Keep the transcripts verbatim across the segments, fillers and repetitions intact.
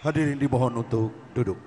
Hadirin dimohon untuk duduk.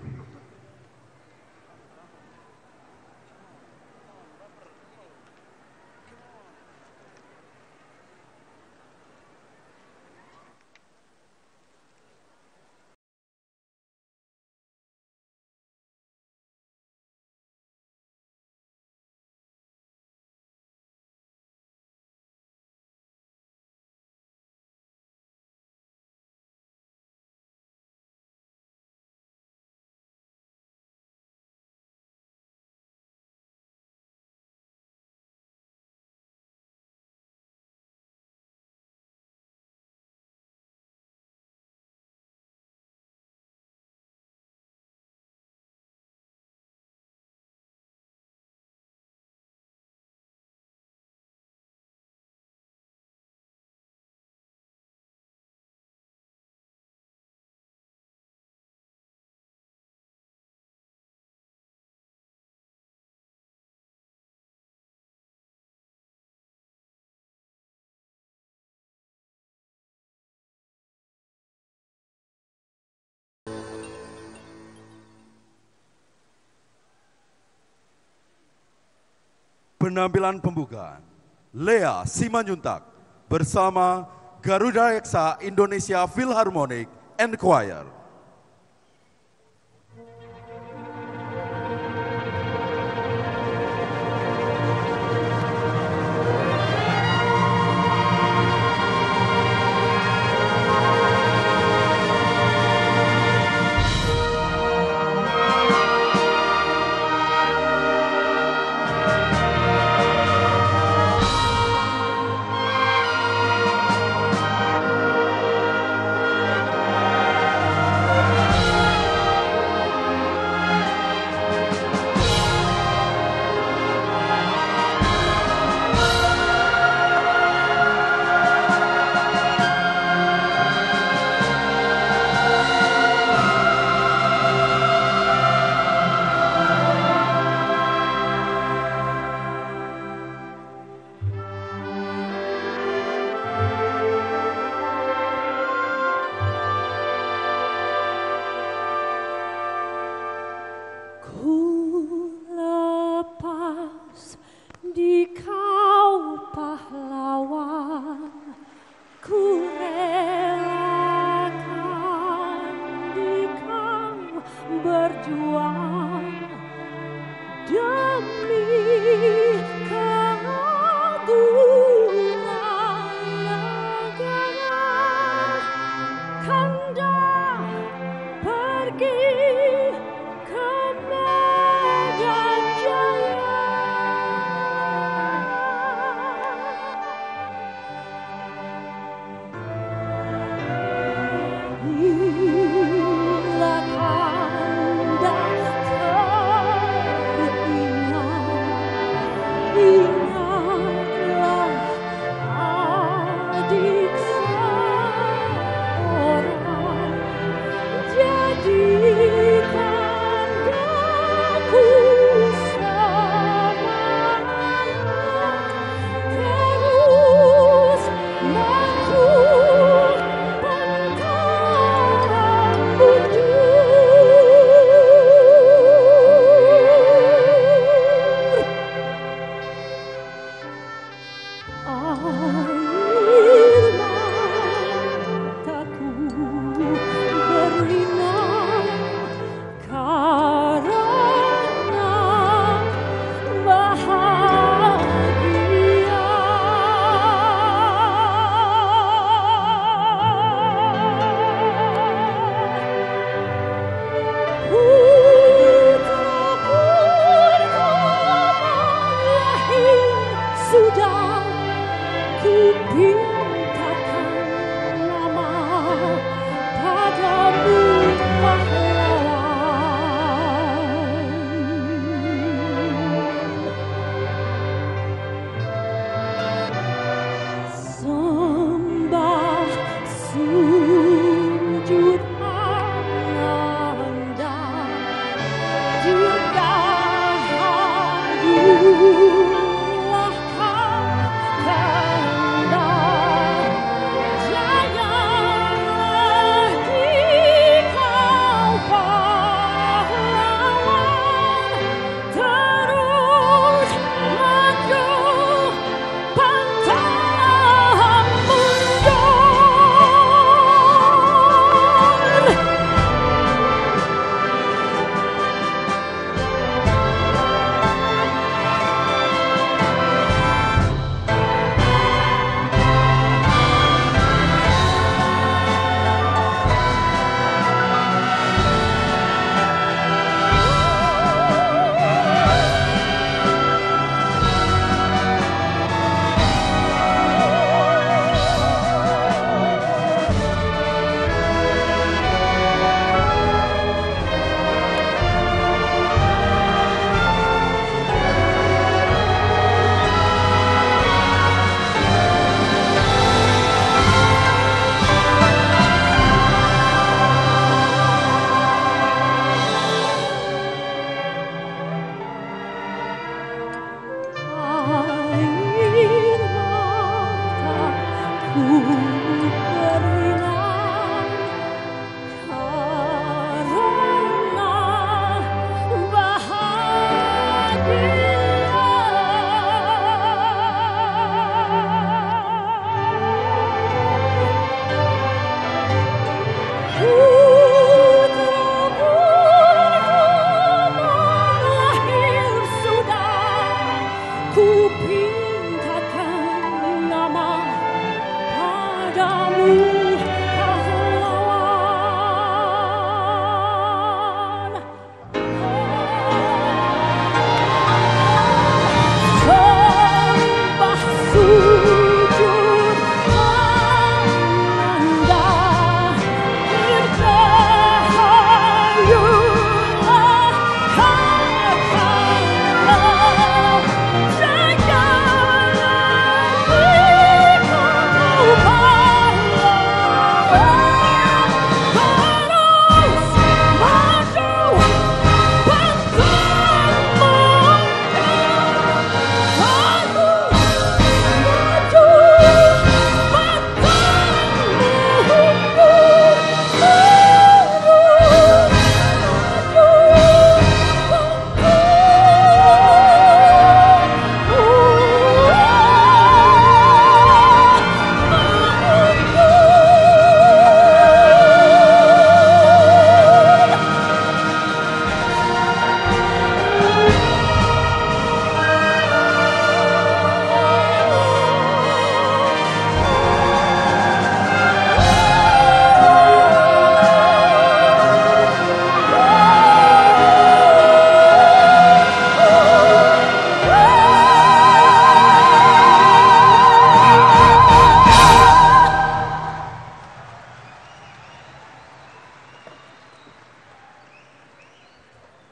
Penampilan pembukaan, Lea Simanjuntak bersama Garuda Reksa Indonesia Philharmonic and Choir.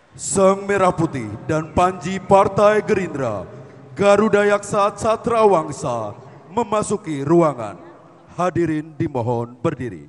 Sang Merah Putih dan Panji Partai Gerindra, Garuda Yaksa Catra Wangsa memasuki ruangan. Hadirin dimohon berdiri.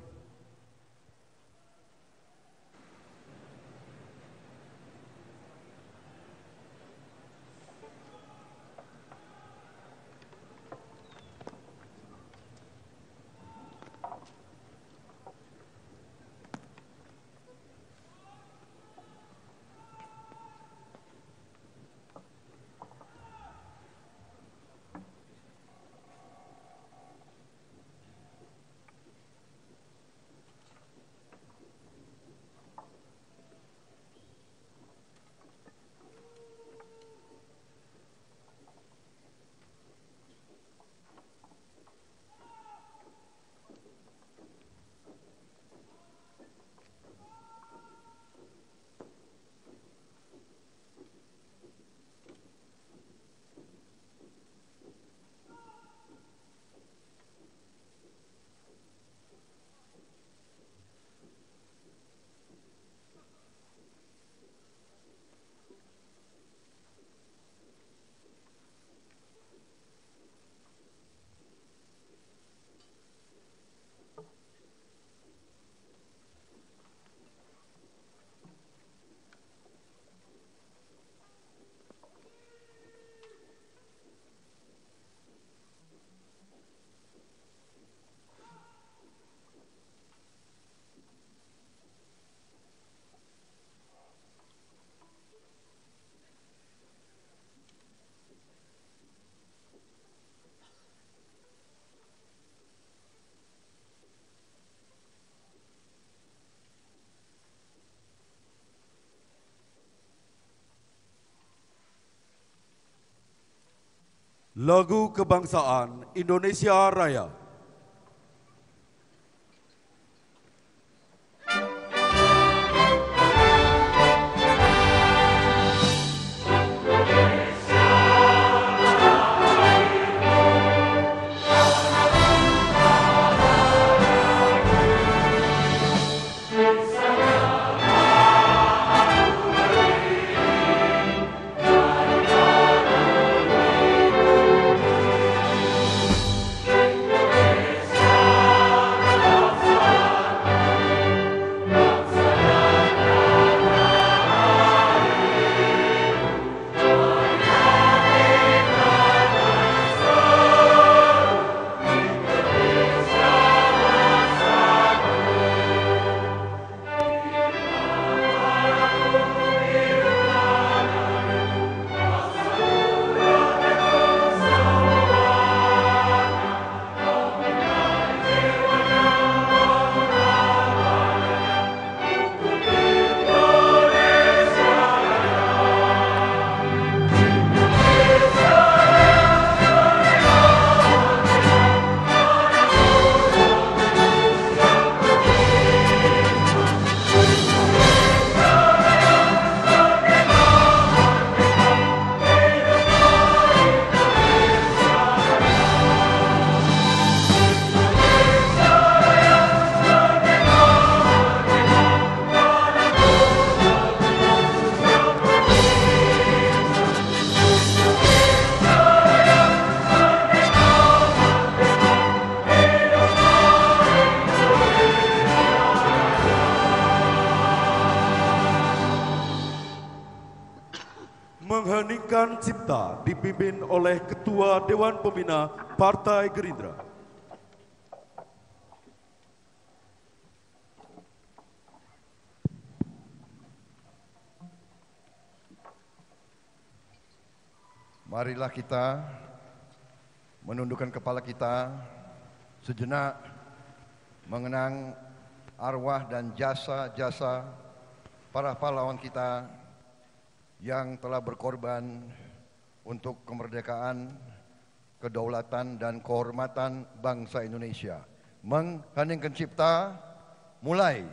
Lagu Kebangsaan Indonesia Raya. Mengheningkan Cipta dipimpin oleh Ketua Dewan Pembina Partai Gerindra. Marilah kita menundukkan kepala kita sejenak mengenang arwah dan jasa-jasa para pahlawan kita yang telah berkorban untuk kemerdekaan, kedaulatan, dan kehormatan bangsa Indonesia. Mengheningkan Cipta, mulai.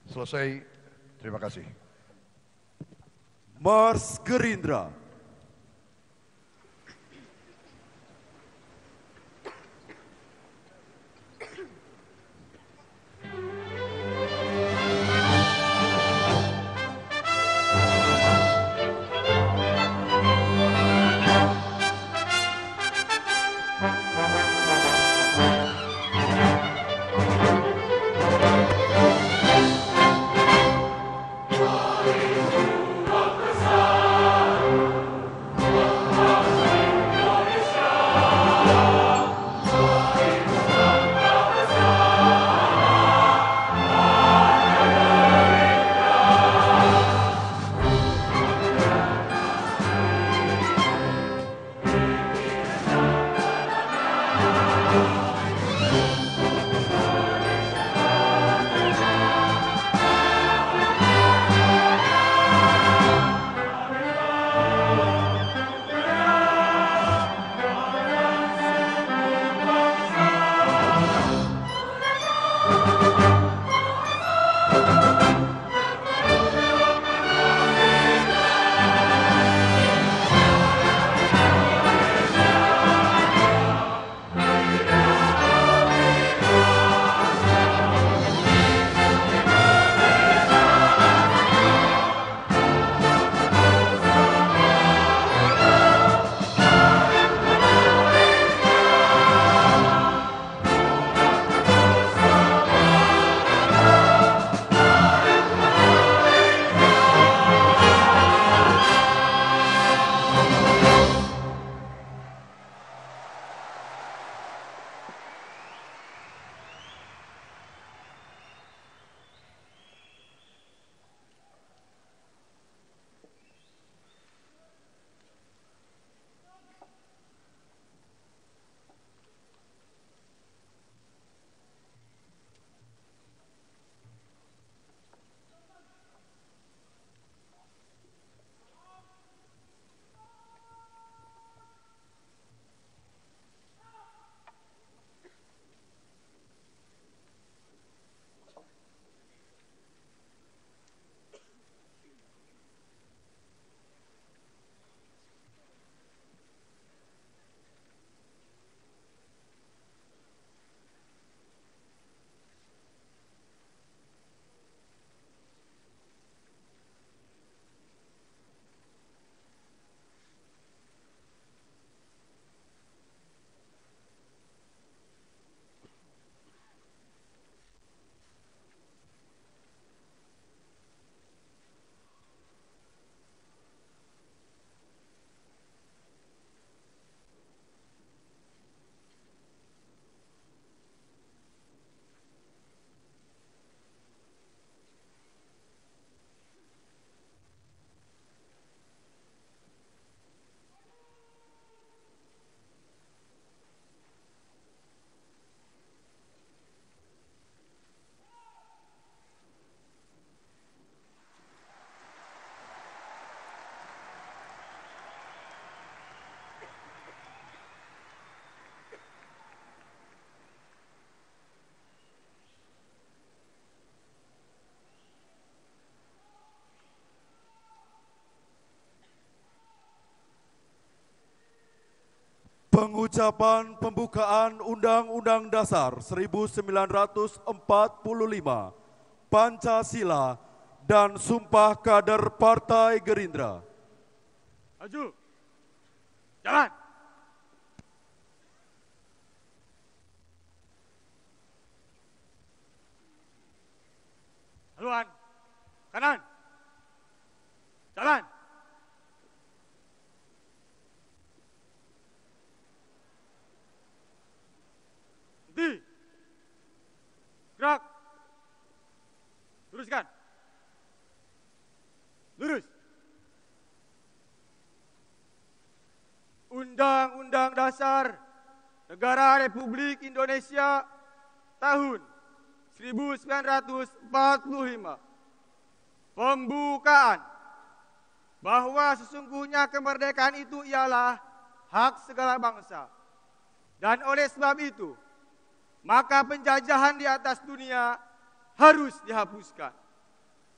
Selesai. Terima kasih. Mars Gerindra. Pengucapan pembukaan Undang-Undang Dasar seribu sembilan ratus empat puluh lima, Pancasila, dan Sumpah Kader Partai Gerindra. Maju. Jalan. Haluan. Kanan. Jalan. Henti. Gerak. Luruskan. Lurus. Undang-Undang Dasar Negara Republik Indonesia tahun seribu sembilan ratus empat puluh lima. Pembukaan bahwa sesungguhnya kemerdekaan itu ialah hak segala bangsa. Dan oleh sebab itu, maka penjajahan di atas dunia harus dihapuskan.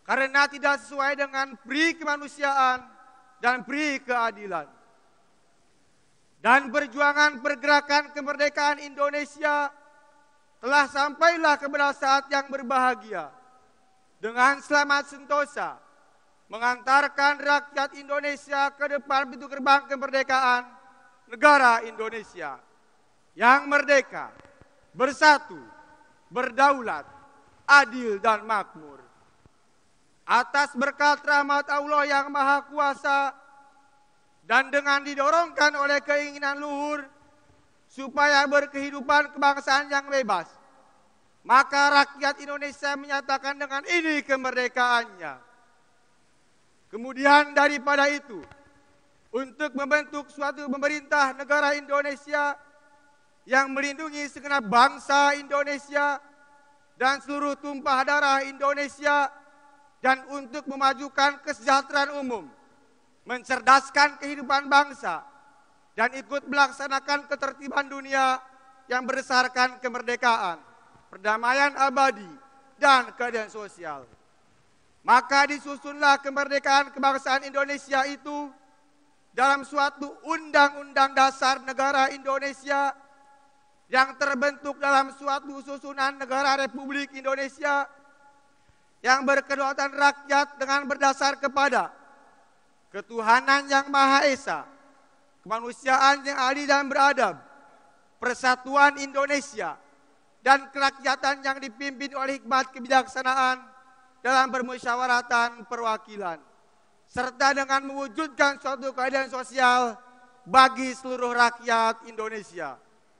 karena tidak sesuai dengan pri kemanusiaan dan pri keadilan. Dan perjuangan pergerakan kemerdekaan Indonesia telah sampailah kepada saat yang berbahagia dengan selamat sentosa mengantarkan rakyat Indonesia ke depan pintu gerbang kemerdekaan negara Indonesia yang merdeka, bersatu, berdaulat, adil dan makmur. Atas berkat rahmat Allah yang Maha Kuasa dan dengan didorongkan oleh keinginan luhur supaya berkehidupan kebangsaan yang bebas, maka rakyat Indonesia menyatakan dengan ini kemerdekaannya. Kemudian daripada itu, untuk membentuk suatu pemerintah negara Indonesia yang melindungi segenap bangsa Indonesia dan seluruh tumpah darah Indonesia, dan untuk memajukan kesejahteraan umum, mencerdaskan kehidupan bangsa, dan ikut melaksanakan ketertiban dunia yang berdasarkan kemerdekaan, perdamaian abadi, dan keadilan sosial. Maka disusunlah kemerdekaan kebangsaan Indonesia itu dalam suatu undang-undang dasar negara Indonesia yang terbentuk dalam suatu susunan negara Republik Indonesia yang berkedaulatan rakyat dengan berdasar kepada ketuhanan yang Maha Esa, kemanusiaan yang adil dan beradab, persatuan Indonesia, dan kerakyatan yang dipimpin oleh hikmat kebijaksanaan dalam permusyawaratan perwakilan, serta dengan mewujudkan suatu keadilan sosial bagi seluruh rakyat Indonesia.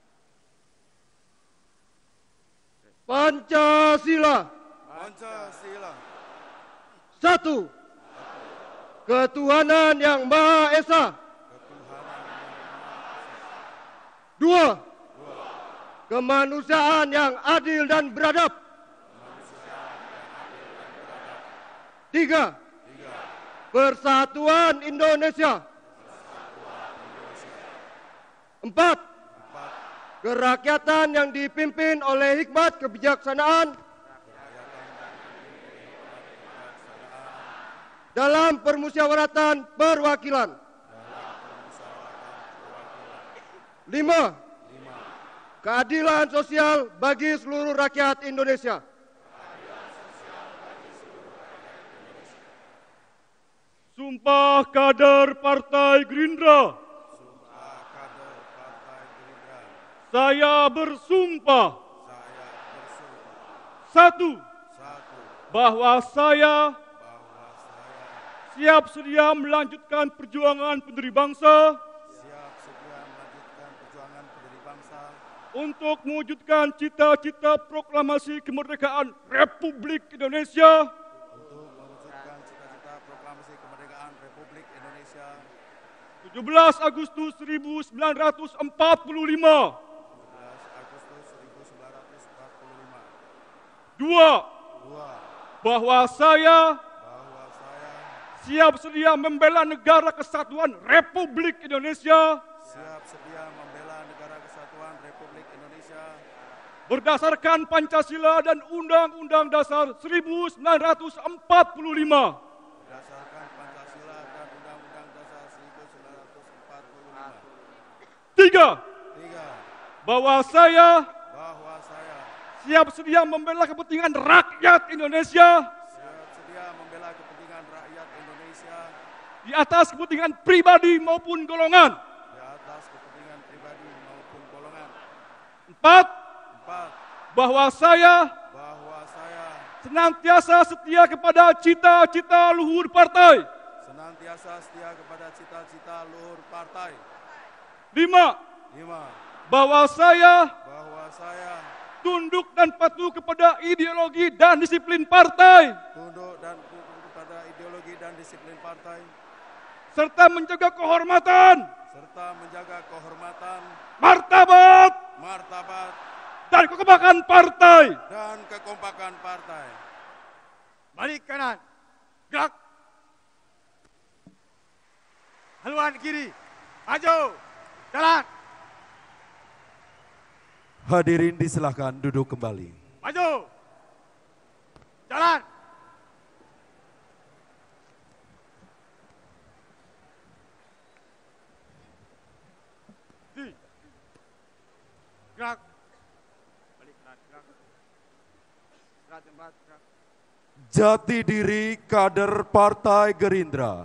Pancasila. Pancasila. Satu. Ketuhanan yang Maha Esa. Dua. Kemanusiaan yang adil dan beradab. Tiga. Persatuan Indonesia. Empat. Kerakyatan yang dipimpin oleh hikmat kebijaksanaan dalam permusyawaratan perwakilan. Lima. Keadilan sosial bagi seluruh rakyat Indonesia. Sumpah kader Partai Gerindra. Sumpah kader Partai Gerindra. Saya bersumpah. Saya bersumpah. Satu. Satu. Bahwa saya Bahwa saya siap sedia melanjutkan perjuangan pendiri bangsa siap sedia melanjutkan perjuangan pendiri bangsa untuk mewujudkan cita-cita proklamasi kemerdekaan Republik Indonesia untuk mewujudkan cita-cita proklamasi kemerdekaan Republik Indonesia tujuh belas Agustus seribu sembilan ratus empat puluh lima. tujuh belas Agustus seribu sembilan ratus empat puluh lima. Dua. Dua. Bahwa saya Bahwa saya siap sedia membela negara kesatuan Republik Indonesia siap sedia membela negara kesatuan Republik Indonesia berdasarkan Pancasila dan Undang-Undang Dasar seribu sembilan ratus empat puluh lima. berdasarkan Pancasila dan Undang-Undang Dasar seribu sembilan ratus empat puluh lima. Tiga. Tiga. Bahwa saya Bahwa saya siap sedia membela kepentingan rakyat Indonesia siap sedia membela kepentingan rakyat Indonesia di atas kepentingan pribadi maupun golongan. di atas kepentingan pribadi maupun golongan. Empat. Empat. Bahwa saya Bahwa saya senantiasa setia kepada cita-cita luhur partai. senantiasa setia kepada cita-cita luhur partai. Lima. Lima. Bahwa saya Bahwa saya tunduk dan patuh kepada ideologi dan disiplin partai tunduk dan tunduk kepada ideologi dan disiplin partai serta menjaga kehormatan, serta menjaga kehormatan, martabat, martabat, dan kekompakan partai. dan kekompakan partai. Balik kanan, gerak. Haluan kiri, maju, jalan, Hadirin disilahkan duduk kembali. maju, jalan. Jati diri kader Partai Gerindra.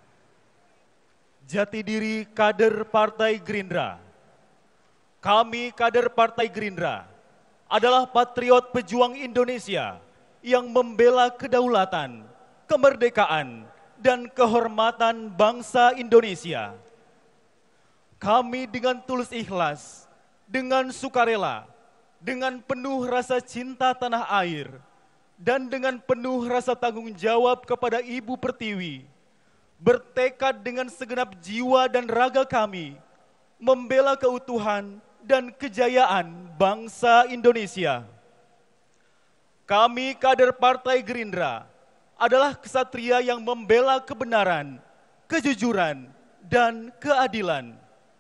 Jati diri kader Partai Gerindra. Kami kader Partai Gerindra adalah patriot pejuang Indonesia yang membela kedaulatan, kemerdekaan, dan kehormatan bangsa Indonesia. Kami dengan tulus ikhlas, dengan sukarela, dengan penuh rasa cinta tanah air, dan dengan penuh rasa tanggung jawab kepada Ibu Pertiwi, bertekad dengan segenap jiwa dan raga kami, membela keutuhan dan kejayaan bangsa Indonesia. Kami kader Partai Gerindra adalah kesatria yang membela kebenaran, kejujuran, dan keadilan.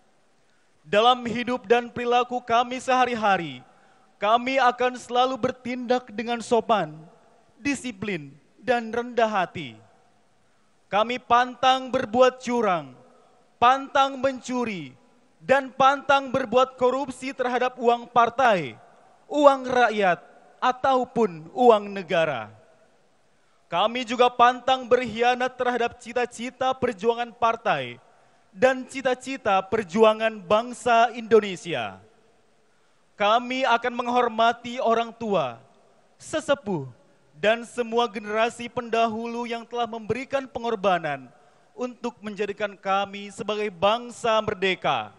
Dalam hidup dan perilaku kami sehari-hari, kami akan selalu bertindak dengan sopan, disiplin, dan rendah hati. Kami pantang berbuat curang, pantang mencuri, dan pantang berbuat korupsi terhadap uang partai, uang rakyat, ataupun uang negara. Kami juga pantang berkhianat terhadap cita-cita perjuangan partai dan cita-cita perjuangan bangsa Indonesia. Kami akan menghormati orang tua, sesepuh, dan semua generasi pendahulu yang telah memberikan pengorbanan untuk menjadikan kami sebagai bangsa merdeka.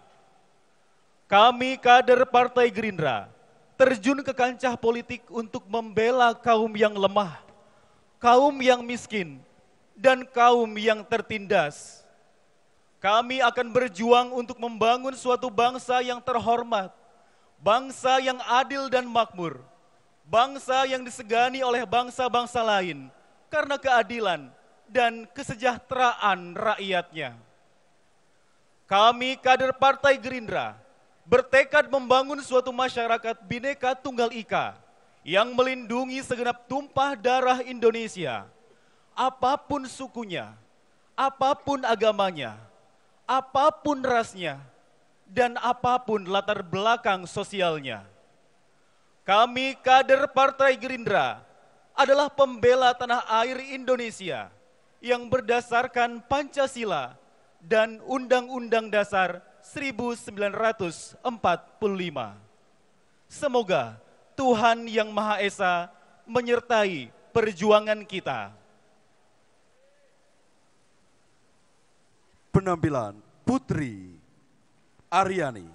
Kami kader Partai Gerindra terjun ke kancah politik untuk membela kaum yang lemah, kaum yang miskin, dan kaum yang tertindas. Kami akan berjuang untuk membangun suatu bangsa yang terhormat, bangsa yang adil dan makmur, bangsa yang disegani oleh bangsa-bangsa lain karena keadilan dan kesejahteraan rakyatnya. Kami kader Partai Gerindra bertekad membangun suatu masyarakat Bhinneka Tunggal Ika yang melindungi segenap tumpah darah Indonesia, apapun sukunya, apapun agamanya, apapun rasnya, dan apapun latar belakang sosialnya. Kami kader Partai Gerindra adalah pembela tanah air Indonesia yang berdasarkan Pancasila dan Undang-Undang Dasar seribu sembilan ratus empat puluh lima. Semoga Tuhan Yang Maha Esa menyertai perjuangan kita. Penampilan Putri Aryani.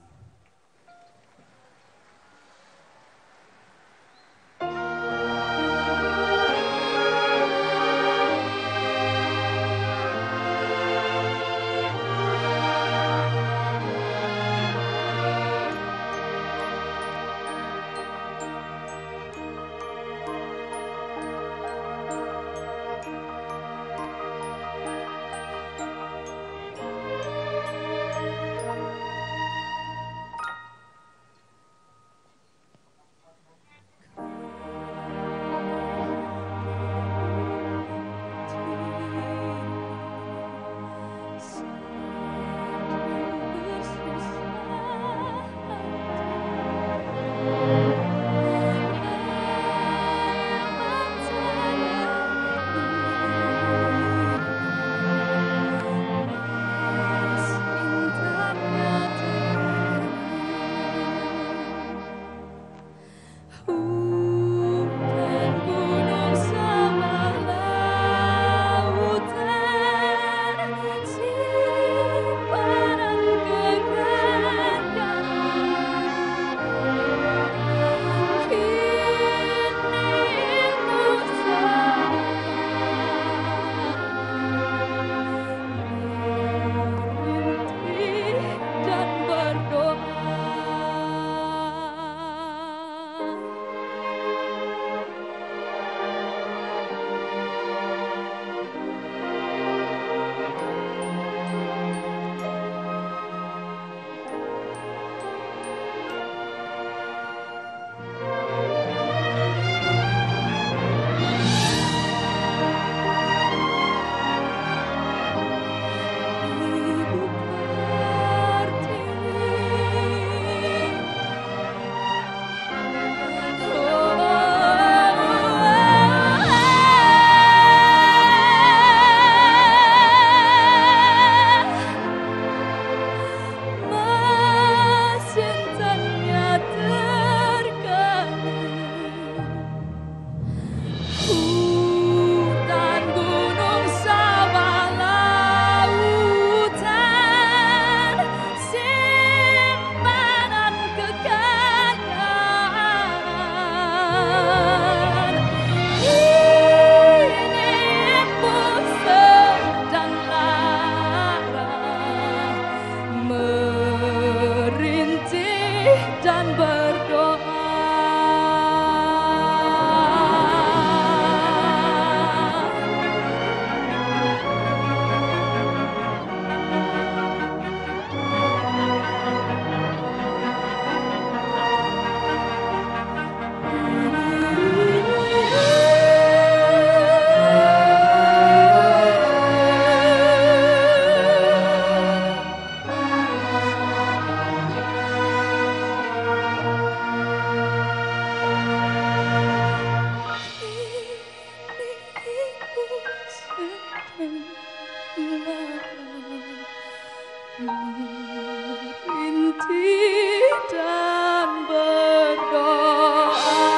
merintih dan berdoa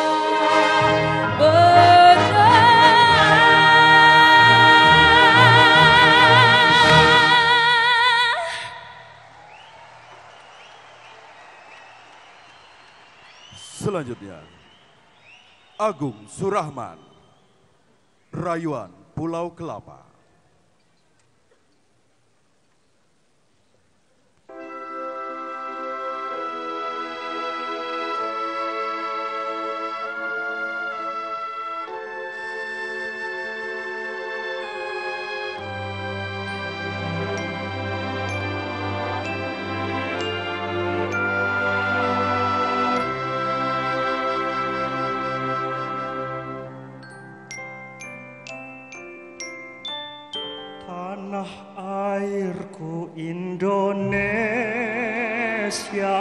Selanjutnya, Agung Surahman, Rayuan Pulau Kelapa. Tanah airku Indonesia,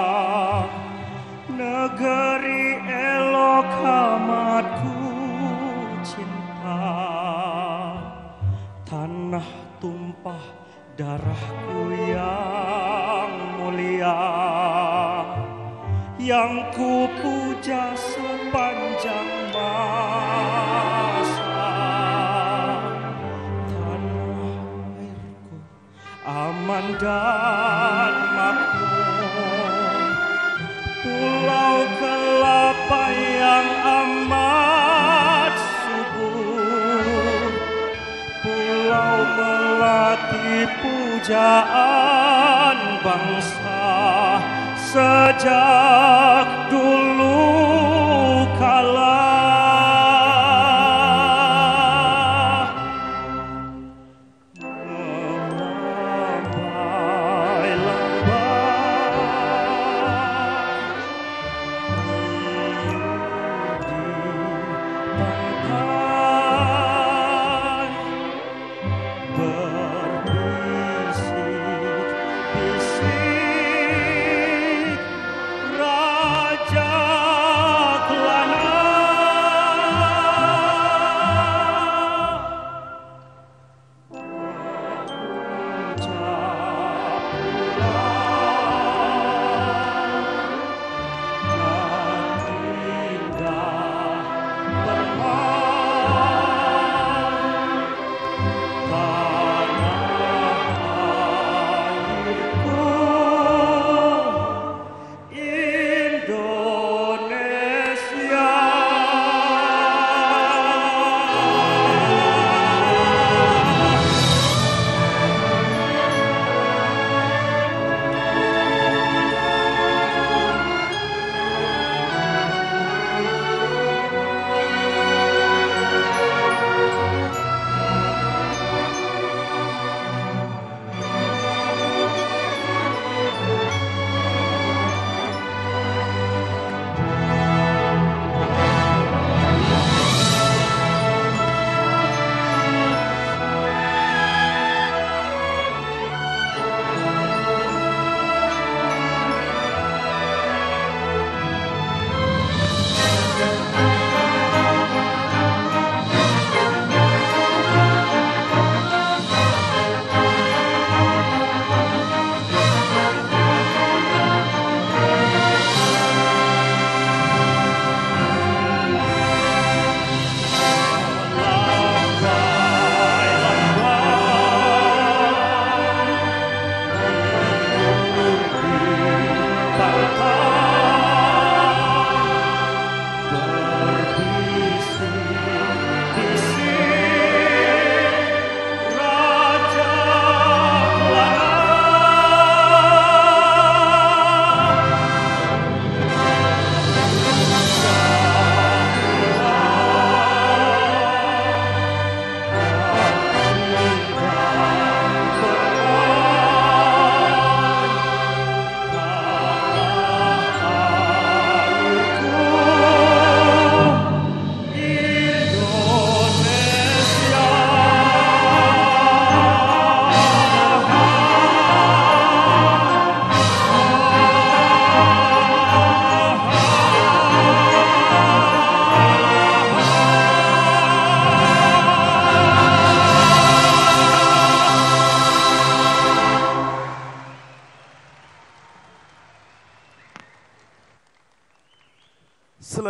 negeri elok amatku cinta. Tanah tumpah darahku yang mulia, yang ku puja sepanjang masa. Aman dan makmur, Pulau Kelapa yang amat subur, pulau melati pujaan bangsa sejak dulu kala. Berbisik-bisik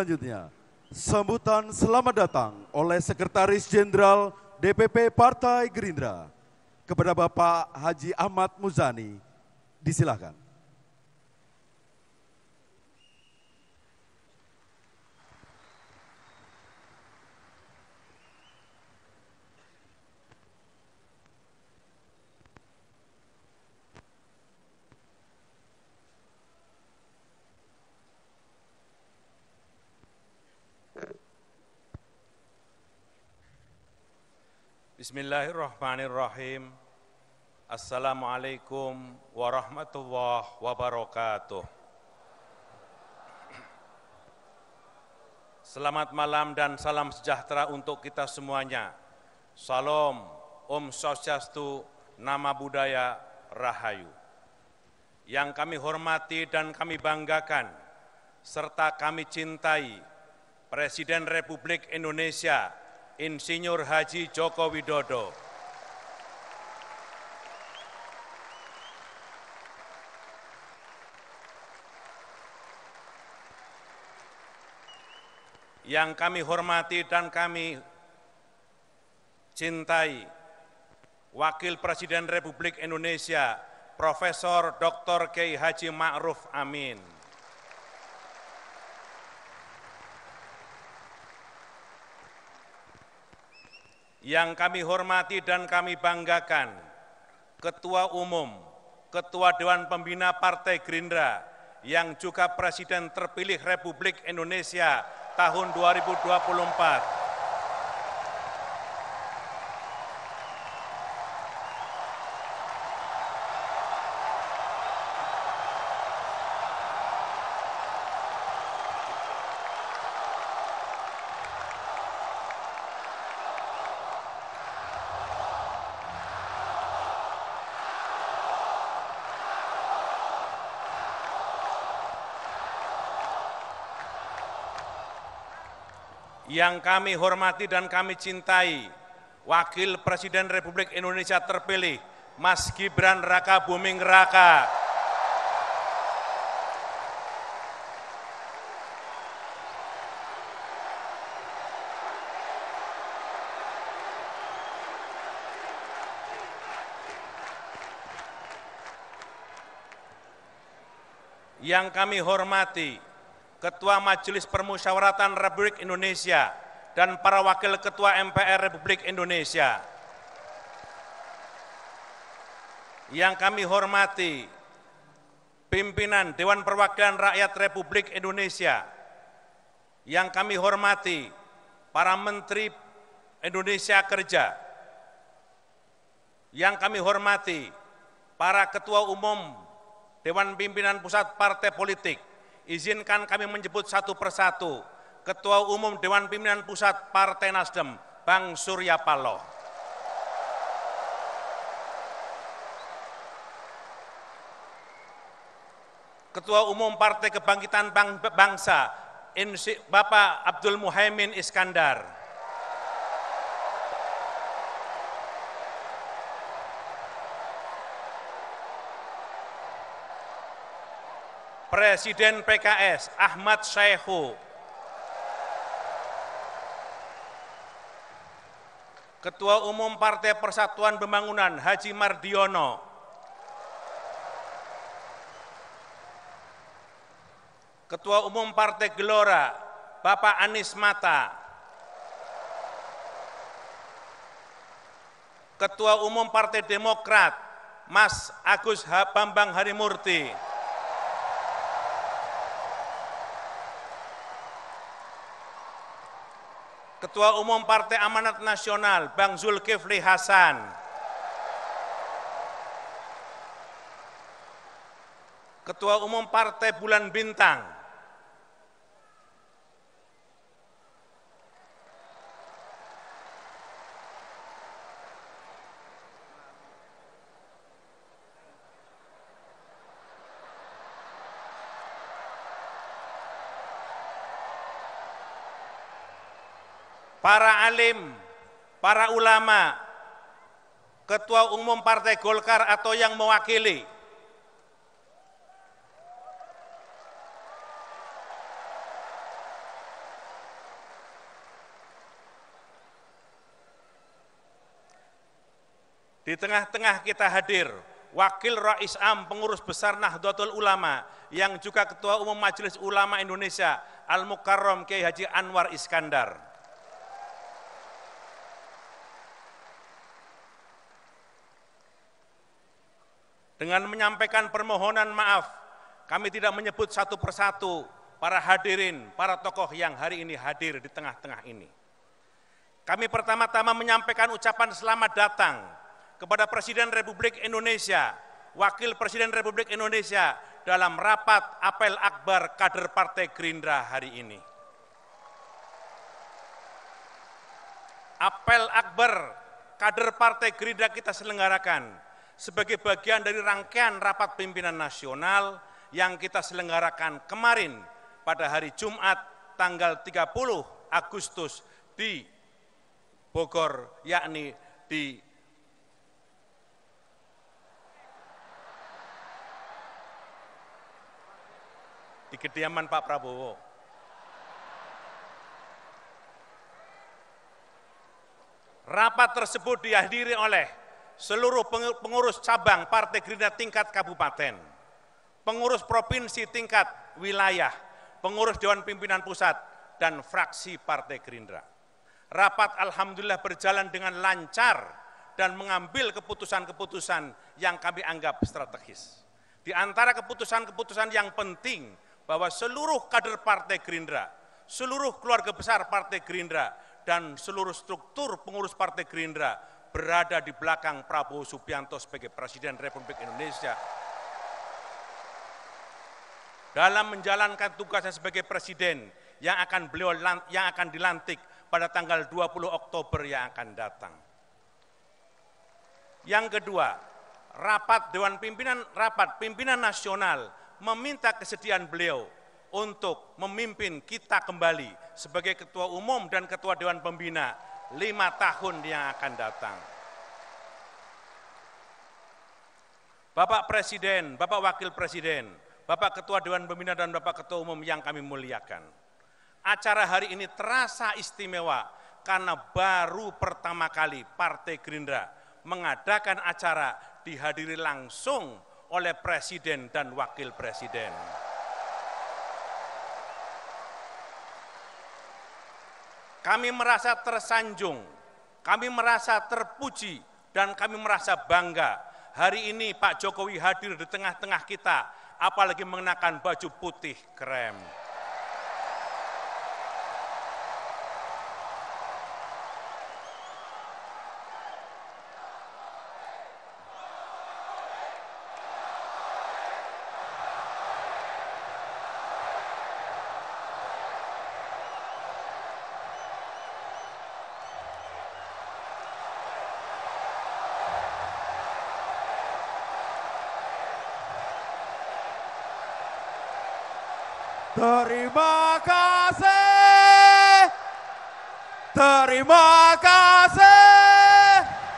selanjutnya, sambutan selamat datang oleh Sekretaris Jenderal D P P Partai Gerindra kepada Bapak Haji Ahmad Muzani. Disilakan. Bismillahirrahmanirrahim. Assalamualaikum warahmatullahi wabarakatuh. Selamat malam dan salam sejahtera untuk kita semuanya. Salam, Om Swastiastu, Nama Budaya, Rahayu. Yang kami hormati dan kami banggakan, serta kami cintai, Presiden Republik Indonesia, Insinyur Haji Joko Widodo, yang kami hormati dan kami cintai, Wakil Presiden Republik Indonesia, Profesor Doktor Kiai Haji Ma'ruf Amin, yang kami hormati dan kami banggakan, Ketua Umum, Ketua Dewan Pembina Partai Gerindra, yang juga Presiden terpilih Republik Indonesia tahun dua ribu dua puluh empat. Yang kami hormati dan kami cintai, Wakil Presiden Republik Indonesia terpilih, Mas Gibran Raka Buming Raka. Yang kami hormati, Ketua Majelis Permusyawaratan Republik Indonesia dan para Wakil Ketua M P R Republik Indonesia. Yang kami hormati, pimpinan Dewan Perwakilan Rakyat Republik Indonesia. Yang kami hormati, para Menteri Indonesia Kerja. Yang kami hormati, para Ketua Umum Dewan Pimpinan Pusat Partai Politik. Izinkan kami menyebut satu persatu. Ketua Umum Dewan Pimpinan Pusat Partai Nasdem, Bang Surya Paloh. Ketua Umum Partai Kebangkitan Bangsa, Bapak Abdul Muhaimin Iskandar. Presiden P K S, Ahmad Syaihu. Ketua Umum Partai Persatuan Pembangunan, Haji Mardiono. Ketua Umum Partai Gelora, Bapak Anies Mata. Ketua Umum Partai Demokrat, Mas Agus Bambang Harimurti. Ketua Umum Partai Amanat Nasional, Bang Zulkifli Hasan. Ketua Umum Partai Bulan Bintang. Para alim, para ulama, Ketua Umum Partai Golkar atau yang mewakili, Di tengah-tengah kita hadir Wakil Rais Am Pengurus Besar Nahdlatul Ulama yang juga Ketua Umum Majelis Ulama Indonesia Al-Mukarram Kiai Haji Anwar Iskandar. Dengan menyampaikan permohonan maaf, kami tidak menyebut satu persatu para hadirin, para tokoh yang hari ini hadir di tengah-tengah ini. Kami pertama-tama menyampaikan ucapan selamat datang kepada Presiden Republik Indonesia, Wakil Presiden Republik Indonesia dalam rapat apel akbar kader Partai Gerindra hari ini. Apel akbar kader Partai Gerindra kita selenggarakan sebagai bagian dari rangkaian rapat pimpinan nasional yang kita selenggarakan kemarin pada hari Jumat tanggal tiga puluh Agustus di Bogor, yakni di di kediaman Pak Prabowo. Rapat tersebut dihadiri oleh seluruh pengurus cabang Partai Gerindra tingkat kabupaten, pengurus provinsi tingkat wilayah, pengurus Dewan Pimpinan Pusat, dan fraksi Partai Gerindra. Rapat alhamdulillah berjalan dengan lancar dan mengambil keputusan-keputusan yang kami anggap strategis. Di antara keputusan-keputusan yang penting bahwa seluruh kader Partai Gerindra, seluruh keluarga besar Partai Gerindra, dan seluruh struktur pengurus Partai Gerindra berada di belakang Prabowo Subianto sebagai Presiden Republik Indonesia dalam menjalankan tugasnya sebagai Presiden yang akan beliau yang akan dilantik pada tanggal dua puluh Oktober yang akan datang. Yang kedua, rapat Dewan Pimpinan Rapat Pimpinan Nasional meminta kesediaan beliau untuk memimpin kita kembali sebagai Ketua Umum dan Ketua Dewan Pembina lima tahun yang akan datang. Bapak Presiden, Bapak Wakil Presiden, Bapak Ketua Dewan Pembina dan Bapak Ketua Umum yang kami muliakan. Acara hari ini terasa istimewa karena baru pertama kali Partai Gerindra mengadakan acara dihadiri langsung oleh Presiden dan Wakil Presiden. Kami merasa tersanjung, kami merasa terpuji, dan kami merasa bangga. Hari ini Pak Jokowi hadir di tengah-tengah kita, apalagi mengenakan baju putih krem. Terima kasih, terima kasih.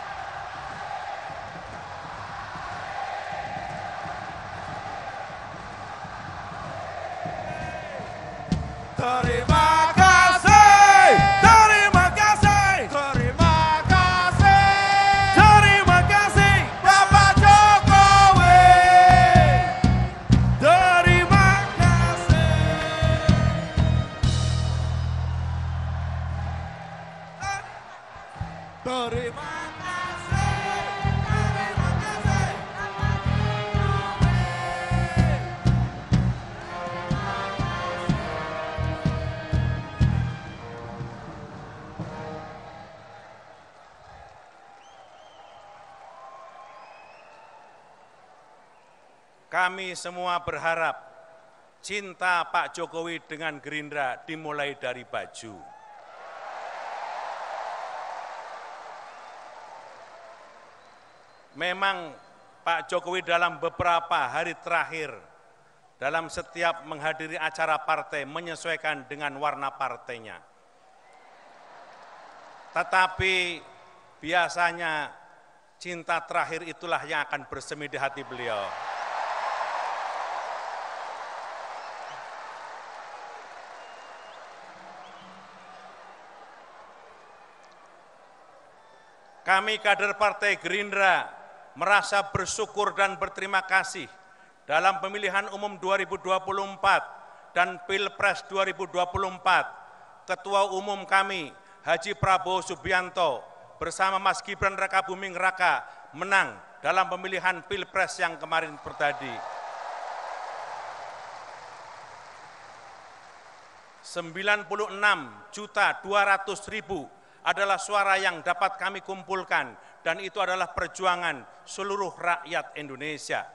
Terima kasih, terima kasih, terima kasih, terima kasih Bapak Jokowi. Terima kasih. Terima Kami semua berharap cinta Pak Jokowi dengan Gerindra dimulai dari baju. Memang Pak Jokowi dalam beberapa hari terakhir, dalam setiap menghadiri acara partai menyesuaikan dengan warna partainya. Tetapi biasanya cinta terakhir itulah yang akan bersemi di hati beliau. kami kader Partai Gerindra merasa bersyukur dan berterima kasih dalam pemilihan umum dua ribu dua puluh empat dan Pilpres dua ribu dua puluh empat, Ketua Umum kami Haji Prabowo Subianto bersama Mas Gibran Rakabuming Raka menang dalam pemilihan Pilpres yang kemarin terjadi. sembilan puluh enam juta dua ratus ribu adalah suara yang dapat kami kumpulkan, dan itu adalah perjuangan seluruh rakyat Indonesia.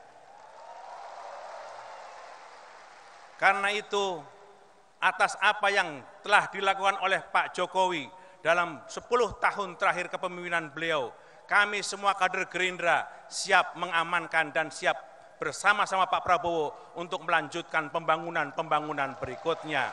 Karena itu, atas apa yang telah dilakukan oleh Pak Jokowi dalam sepuluh tahun terakhir kepemimpinan beliau, kami semua kader Gerindra siap mengamankan dan siap bersama-sama Pak Prabowo untuk melanjutkan pembangunan-pembangunan berikutnya.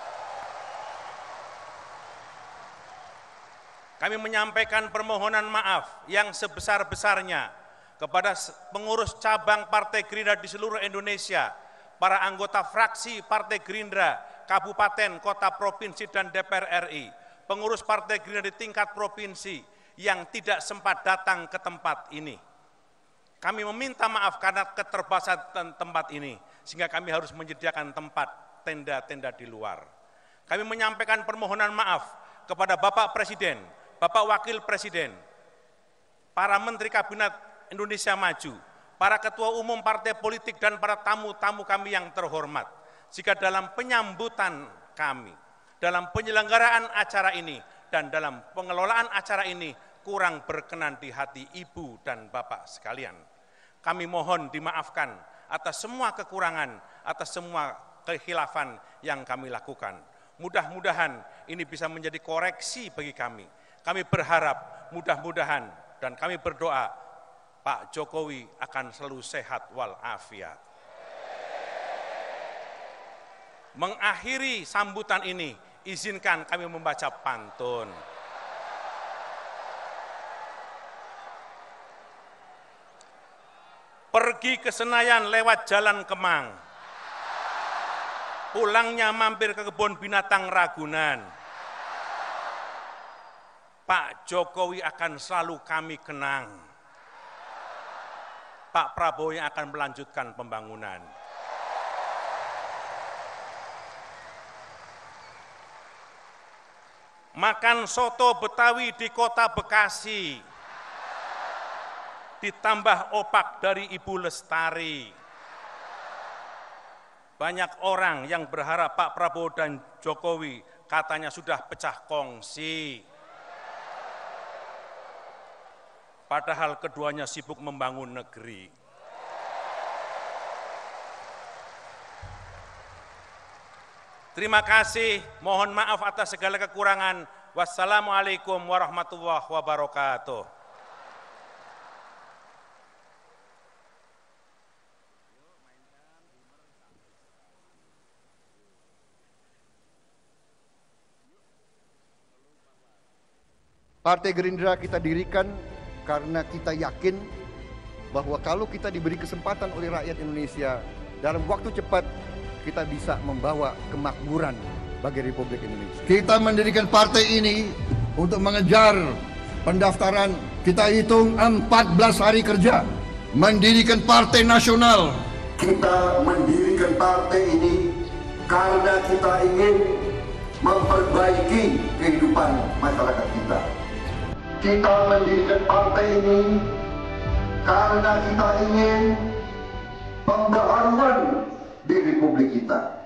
Kami menyampaikan permohonan maaf yang sebesar-besarnya kepada pengurus cabang Partai Gerindra di seluruh Indonesia, para anggota fraksi Partai Gerindra, kabupaten, kota, provinsi, dan D P R R I, pengurus Partai Gerindra di tingkat provinsi yang tidak sempat datang ke tempat ini. Kami meminta maaf karena keterbatasan tempat ini, sehingga kami harus menyediakan tempat tenda-tenda di luar. Kami menyampaikan permohonan maaf kepada Bapak Presiden, Bapak Wakil Presiden, para Menteri Kabinet Indonesia Maju, para Ketua Umum Partai Politik, dan para tamu-tamu kami yang terhormat, jika dalam penyambutan kami, dalam penyelenggaraan acara ini, dan dalam pengelolaan acara ini kurang berkenan di hati Ibu dan Bapak sekalian. Kami mohon dimaafkan atas semua kekurangan, atas semua kekhilafan yang kami lakukan. Mudah-mudahan ini bisa menjadi koreksi bagi kami. Kami berharap mudah-mudahan dan kami berdoa Pak Jokowi akan selalu sehat walafiat. Mengakhiri sambutan ini, izinkan kami membaca pantun. Pergi ke Senayan lewat Jalan Kemang, pulangnya mampir ke kebun binatang Ragunan. Pak Jokowi akan selalu kami kenang. Pak Prabowo yang akan melanjutkan pembangunan. Makan soto Betawi di kota Bekasi, ditambah opak dari Ibu Lestari. Banyak orang yang berharap Pak Prabowo dan Jokowi katanya sudah pecah kongsi. Padahal keduanya sibuk membangun negeri. Terima kasih, mohon maaf atas segala kekurangan. Wassalamualaikum warahmatullahi wabarakatuh. Partai Gerindra kita dirikan karena kita yakin bahwa kalau kita diberi kesempatan oleh rakyat Indonesia, dalam waktu cepat kita bisa membawa kemakmuran bagi Republik Indonesia. Kita mendirikan partai ini untuk mengejar pendaftaran, kita hitung empat belas hari kerja. Mendirikan partai nasional. Kita mendirikan partai ini karena kita ingin memperbaiki kehidupan masyarakat kita. Kita mendirikan partai ini karena kita ingin pembaharuan di Republik kita.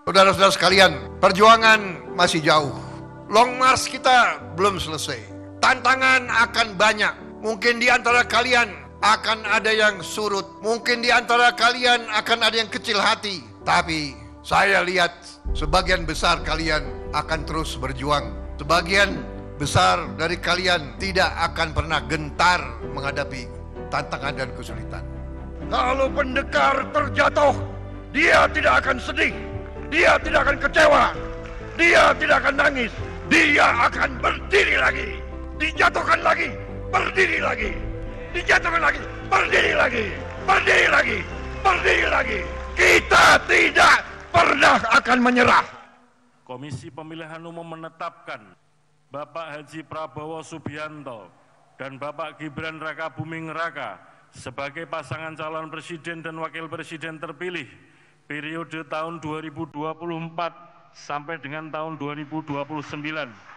Saudara-saudara sekalian, perjuangan masih jauh. Long march kita belum selesai. Tantangan akan banyak. Mungkin di antara kalian akan ada yang surut. Mungkin di antara kalian akan ada yang kecil hati. Tapi saya lihat sebagian besar kalian akan terus berjuang. Sebagian besar dari kalian tidak akan pernah gentar menghadapi tantangan dan kesulitan. Kalau pendekar terjatuh, dia tidak akan sedih. Dia tidak akan kecewa. Dia tidak akan nangis. Dia akan berdiri lagi. Dijatuhkan lagi, berdiri lagi. Dijatuhkan lagi, berdiri lagi. Berdiri lagi, berdiri lagi. Kita tidak pernah akan menyerah. Komisi Pemilihan Umum menetapkan Bapak Haji Prabowo Subianto dan Bapak Gibran Raka Buming Raka sebagai pasangan calon presiden dan wakil presiden terpilih periode tahun dua ribu dua puluh empat sampai dengan tahun dua ribu dua puluh sembilan.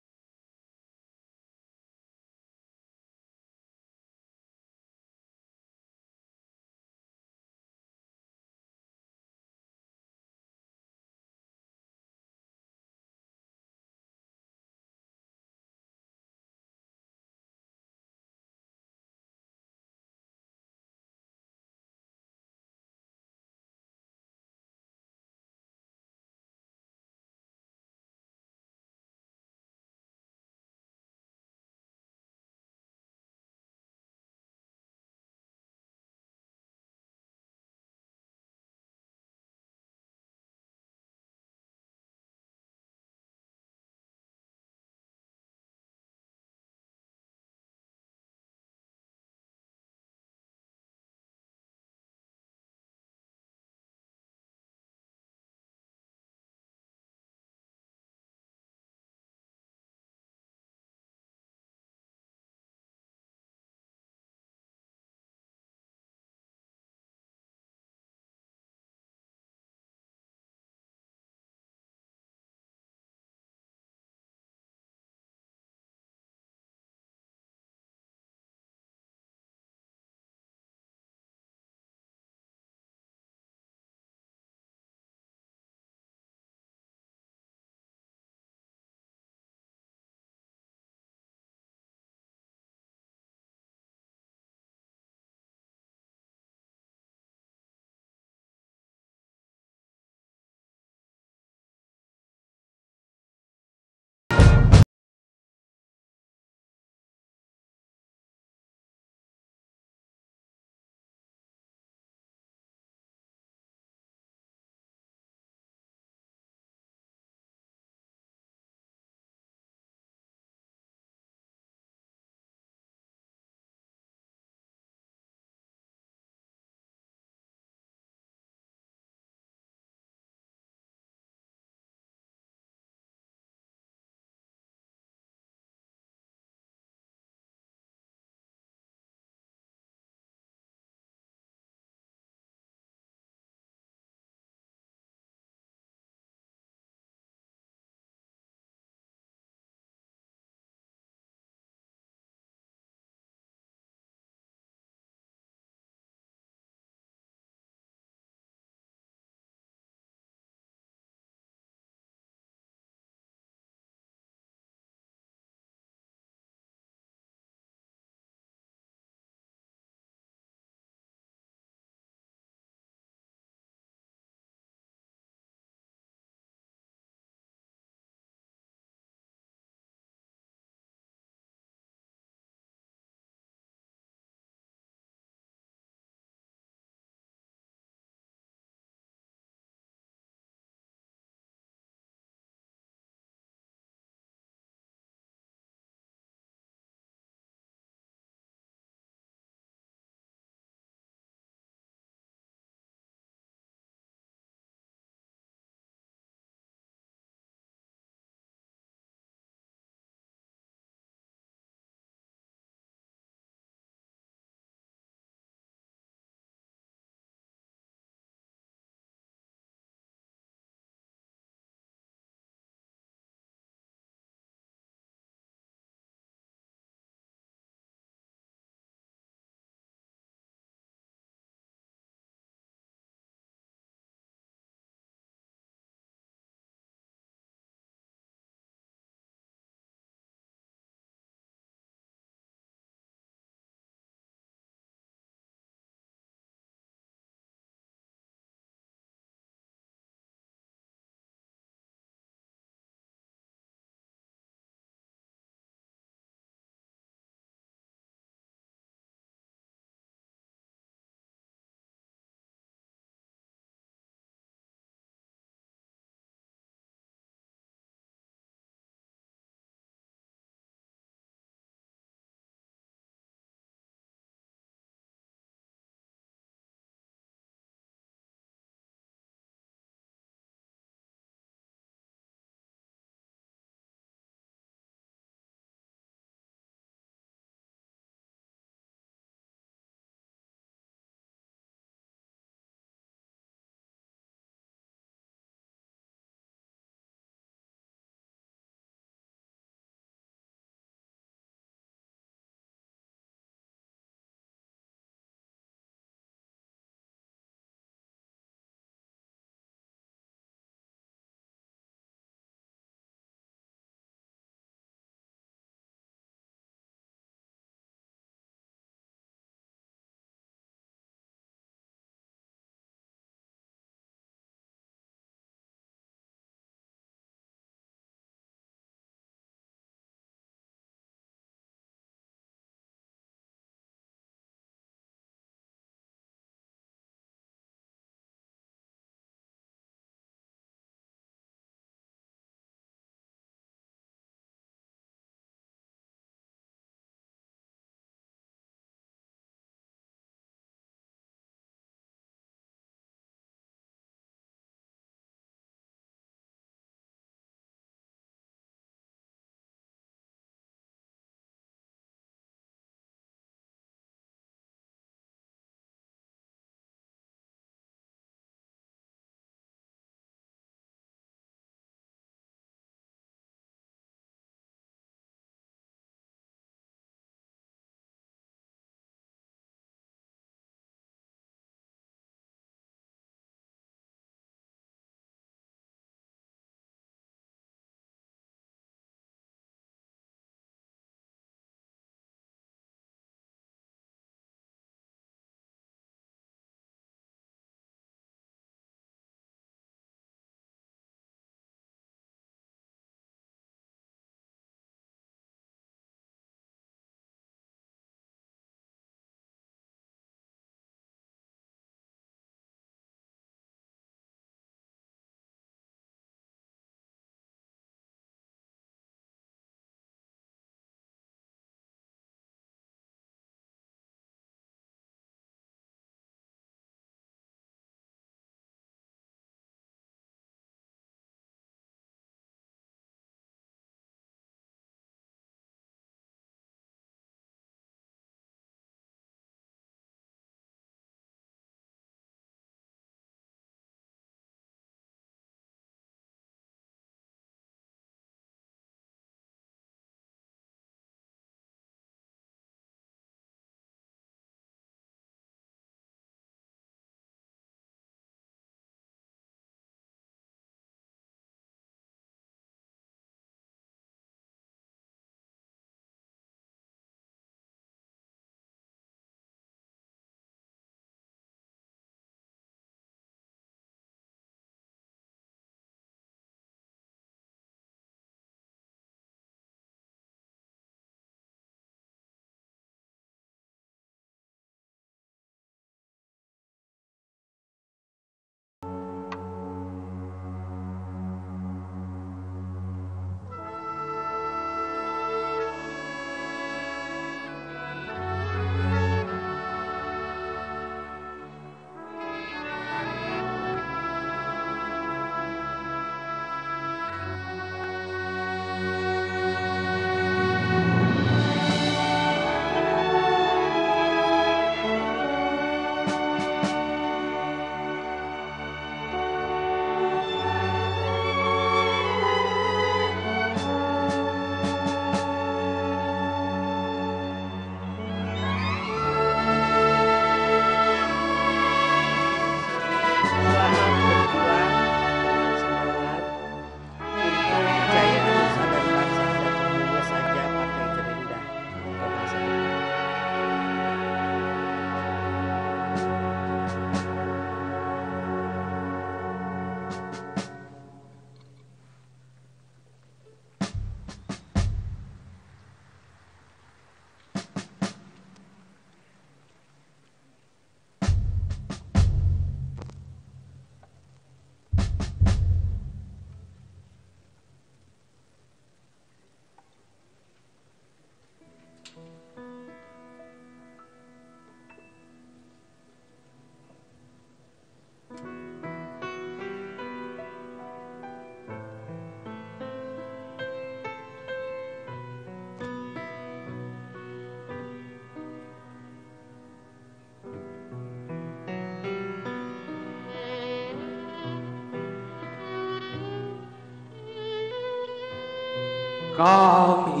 kami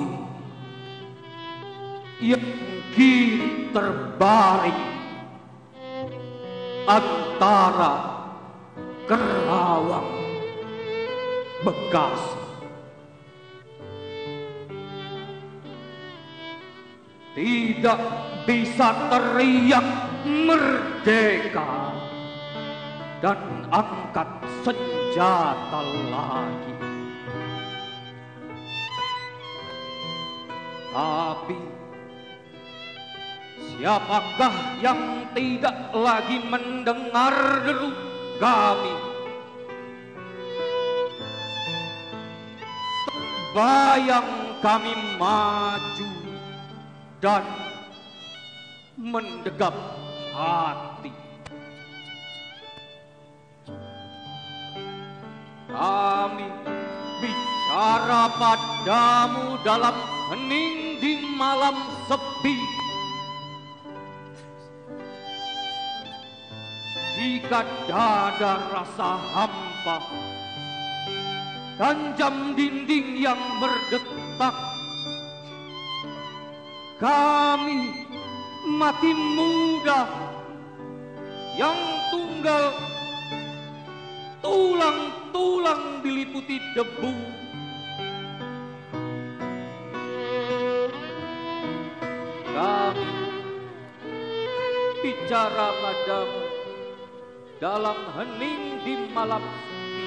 yang kini terbaring antara Kerawang, Bekasi. Tidak bisa teriak merdeka dan angkat senjata lagi. Tapi siapakah yang tidak lagi mendengar deru kami? Terbayang kami maju dan mendegap hati. Kami bicara padamu dalam hening di malam sepi. Jika dada rasa hampa dan jam dinding yang berdetak, kami mati muda yang tunggal, tulang-tulang diliputi debu. Kami bicara padamu dalam hening di malam sepi.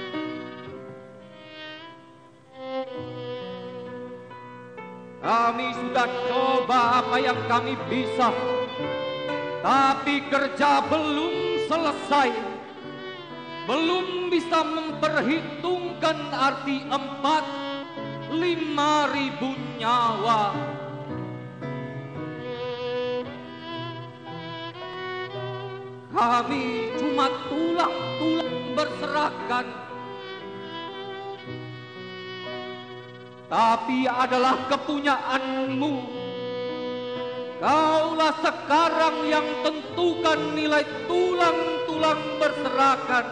Kami sudah coba apa yang kami bisa, tapi kerja belum selesai. Belum bisa memperhitungkan arti empat lima ribu nyawa. Kami cuma tulang-tulang berserakan, tapi adalah kepunyaanmu. Kaulah sekarang yang tentukan nilai tulang-tulang berserakan,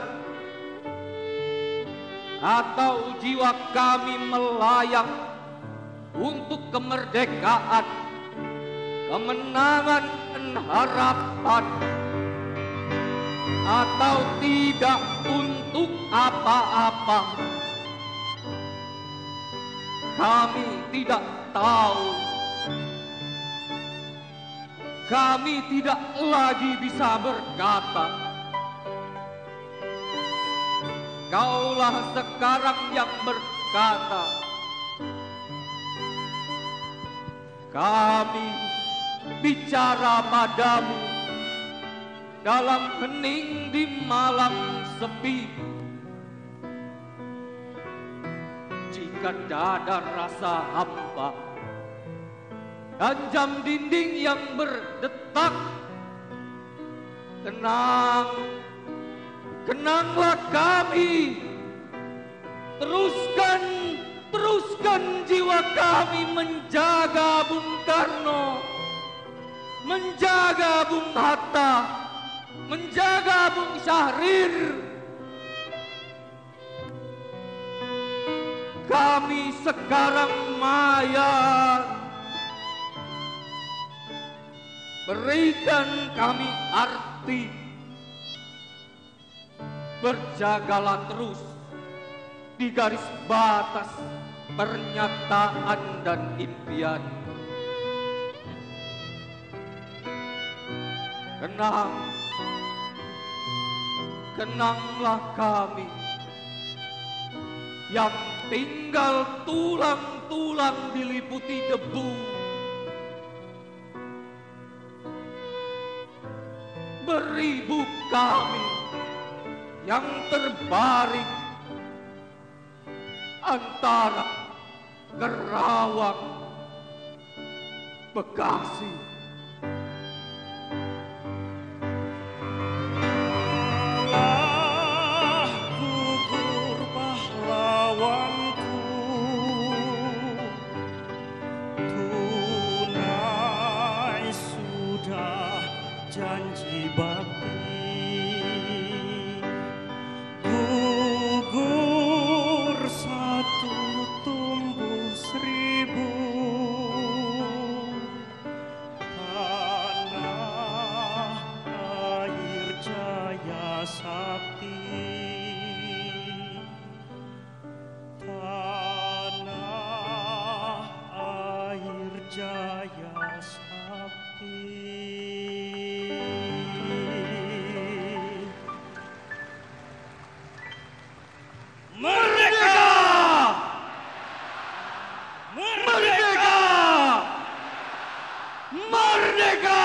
atau jiwa kami melayang untuk kemerdekaan, kemenangan dan harapan, atau tidak untuk apa-apa. Kami tidak tahu. Kami tidak lagi bisa berkata. Kaulah sekarang yang berkata. Kami bicara padamu dalam hening di malam sepi. Jika dada rasa hampa dan jam dinding yang berdetak, tenang, kenanglah kami. Teruskan, teruskan jiwa kami menjaga Bung Karno, menjaga Bung Hatta, menjaga Bung Syahrir. Kami sekarang mayat, berikan kami arti. Berjagalah terus di garis batas pernyataan dan impian. Kenang, kenanglah kami yang tinggal tulang-tulang diliputi debu. Beribu kami yang terbaring antara Kerawang, Bekasi. Janji bakti gugur satu tumbuh Merdeka! Merdeka! Merdeka!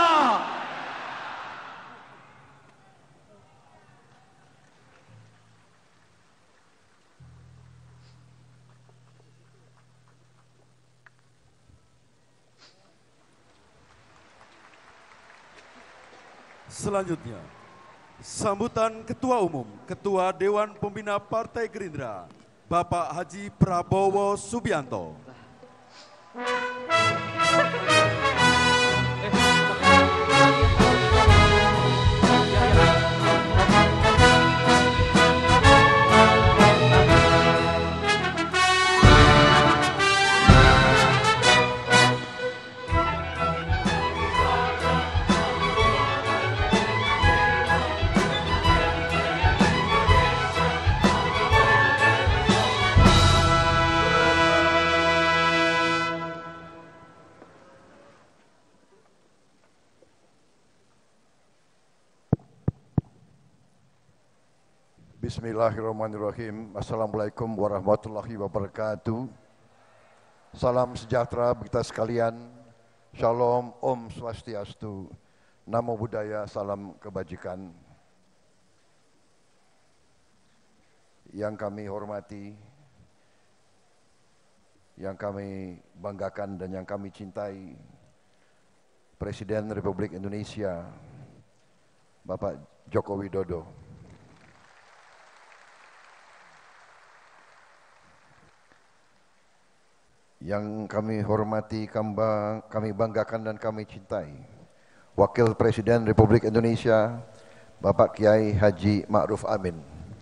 Selanjutnya, sambutan Ketua Umum, Ketua Dewan Pembina Partai Gerindra, Bapak Haji Prabowo Subianto. Bismillahirrahmanirrahim. Assalamualaikum warahmatullahi wabarakatuh. Salam sejahtera bagi kita sekalian. Shalom, Om Swastiastu, Namo Buddhaya, salam kebajikan. Yang kami hormati, yang kami banggakan dan yang kami cintai, Presiden Republik Indonesia, Bapak Joko Widodo. Yang kami hormati, kami banggakan dan kami cintai, Wakil Presiden Republik Indonesia, Bapak Kiai Haji Ma'ruf Amin.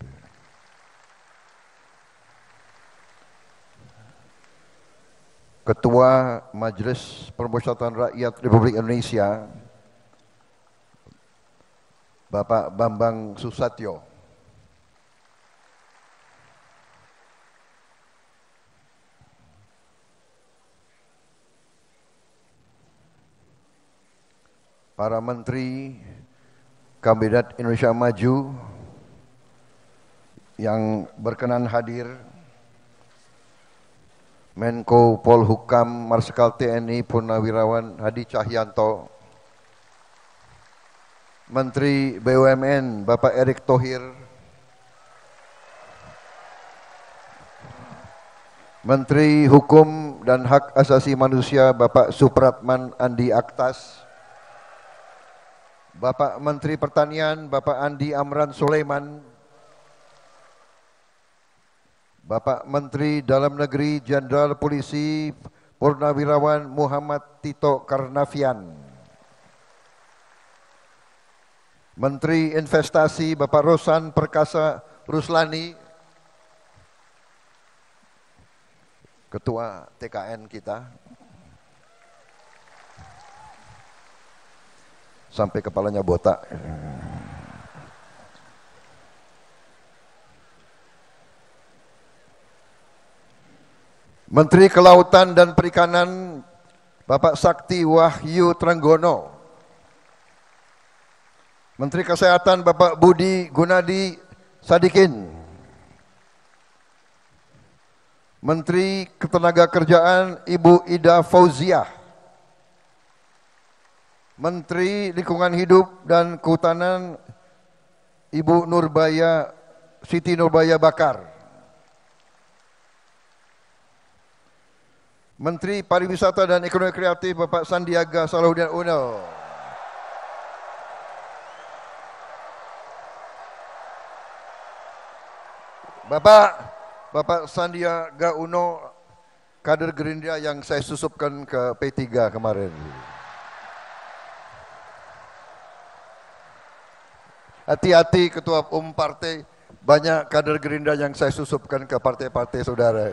Ketua Majelis Permusyawaratan Rakyat Republik Indonesia, Bapak Bambang Susatyo. Para Menteri Kabinet Indonesia Maju yang berkenan hadir, Menko Polhukam Marsikal T N I Purnawirawan Hadi Cahyanto, Menteri B U M N Bapak Erick Thohir, Menteri Hukum dan Hak Asasi Manusia Bapak Supratman Andi Aktas, Bapak Menteri Pertanian Bapak Andi Amran Sulaiman, Bapak Menteri Dalam Negeri Jenderal Polisi Purnawirawan Muhammad Tito Karnavian, Menteri Investasi Bapak Rosan Perkasa Ruslani, Ketua T K N kita, sampai kepalanya botak. Menteri Kelautan dan Perikanan Bapak Sakti Wahyu Trenggono, Menteri Kesehatan Bapak Budi Gunadi Sadikin, Menteri Ketenagakerjaan Ibu Ida Fauziah, Menteri Lingkungan Hidup dan Kehutanan Ibu Nurbaya Siti Nurbaya Bakar, Menteri Pariwisata dan Ekonomi Kreatif Bapak Sandiaga Salahuddin Uno, Bapak Bapak Sandiaga Uno, kader Gerindra yang saya susupkan ke P tiga kemarin. Hati-hati Ketua Umum Partai, banyak kader Gerindra yang saya susupkan ke partai-partai saudara.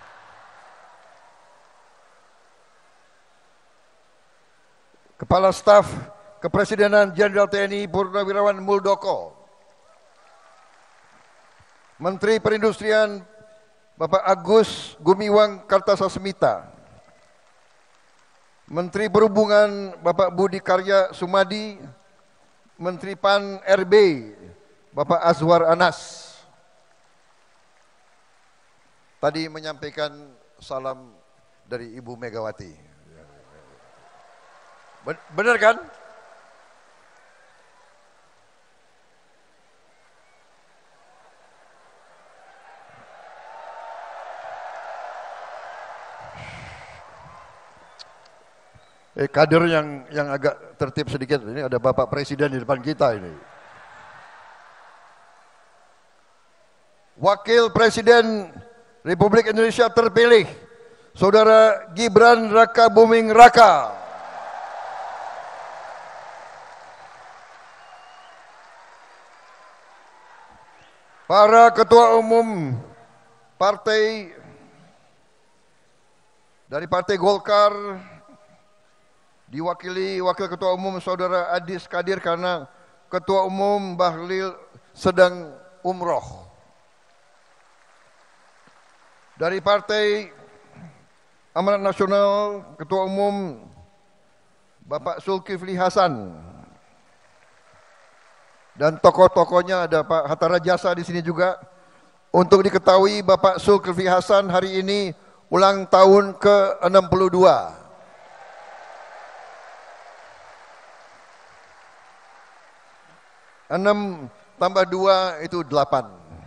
Kepala Staf Kepresidenan Jenderal T N I Purnawirawan Muldoko, Menteri Perindustrian Bapak Agus Gumiwang Kartasasmita, Menteri Perhubungan Bapak Budi Karya Sumadi, Menteri P A N R B Bapak Azwar Anas, tadi menyampaikan salam dari Ibu Megawati. Benar kan? Eh, kader yang yang agak tertib sedikit, ini ada Bapak Presiden di depan kita ini. Wakil Presiden Republik Indonesia terpilih, Saudara Gibran Rakabuming Raka. Para Ketua Umum Partai dari Partai Golkar, diwakili Wakil Ketua Umum Saudara Adis Kadir karena Ketua Umum Bahlil sedang umroh. Dari Partai Amanat Nasional, Ketua Umum Bapak Zulkifli Hasan. Dan tokoh-tokohnya ada Pak Hatta Rajasa di sini juga. Untuk diketahui Bapak Zulkifli Hasan hari ini ulang tahun ke enam puluh dua. enam tambah dua itu delapan.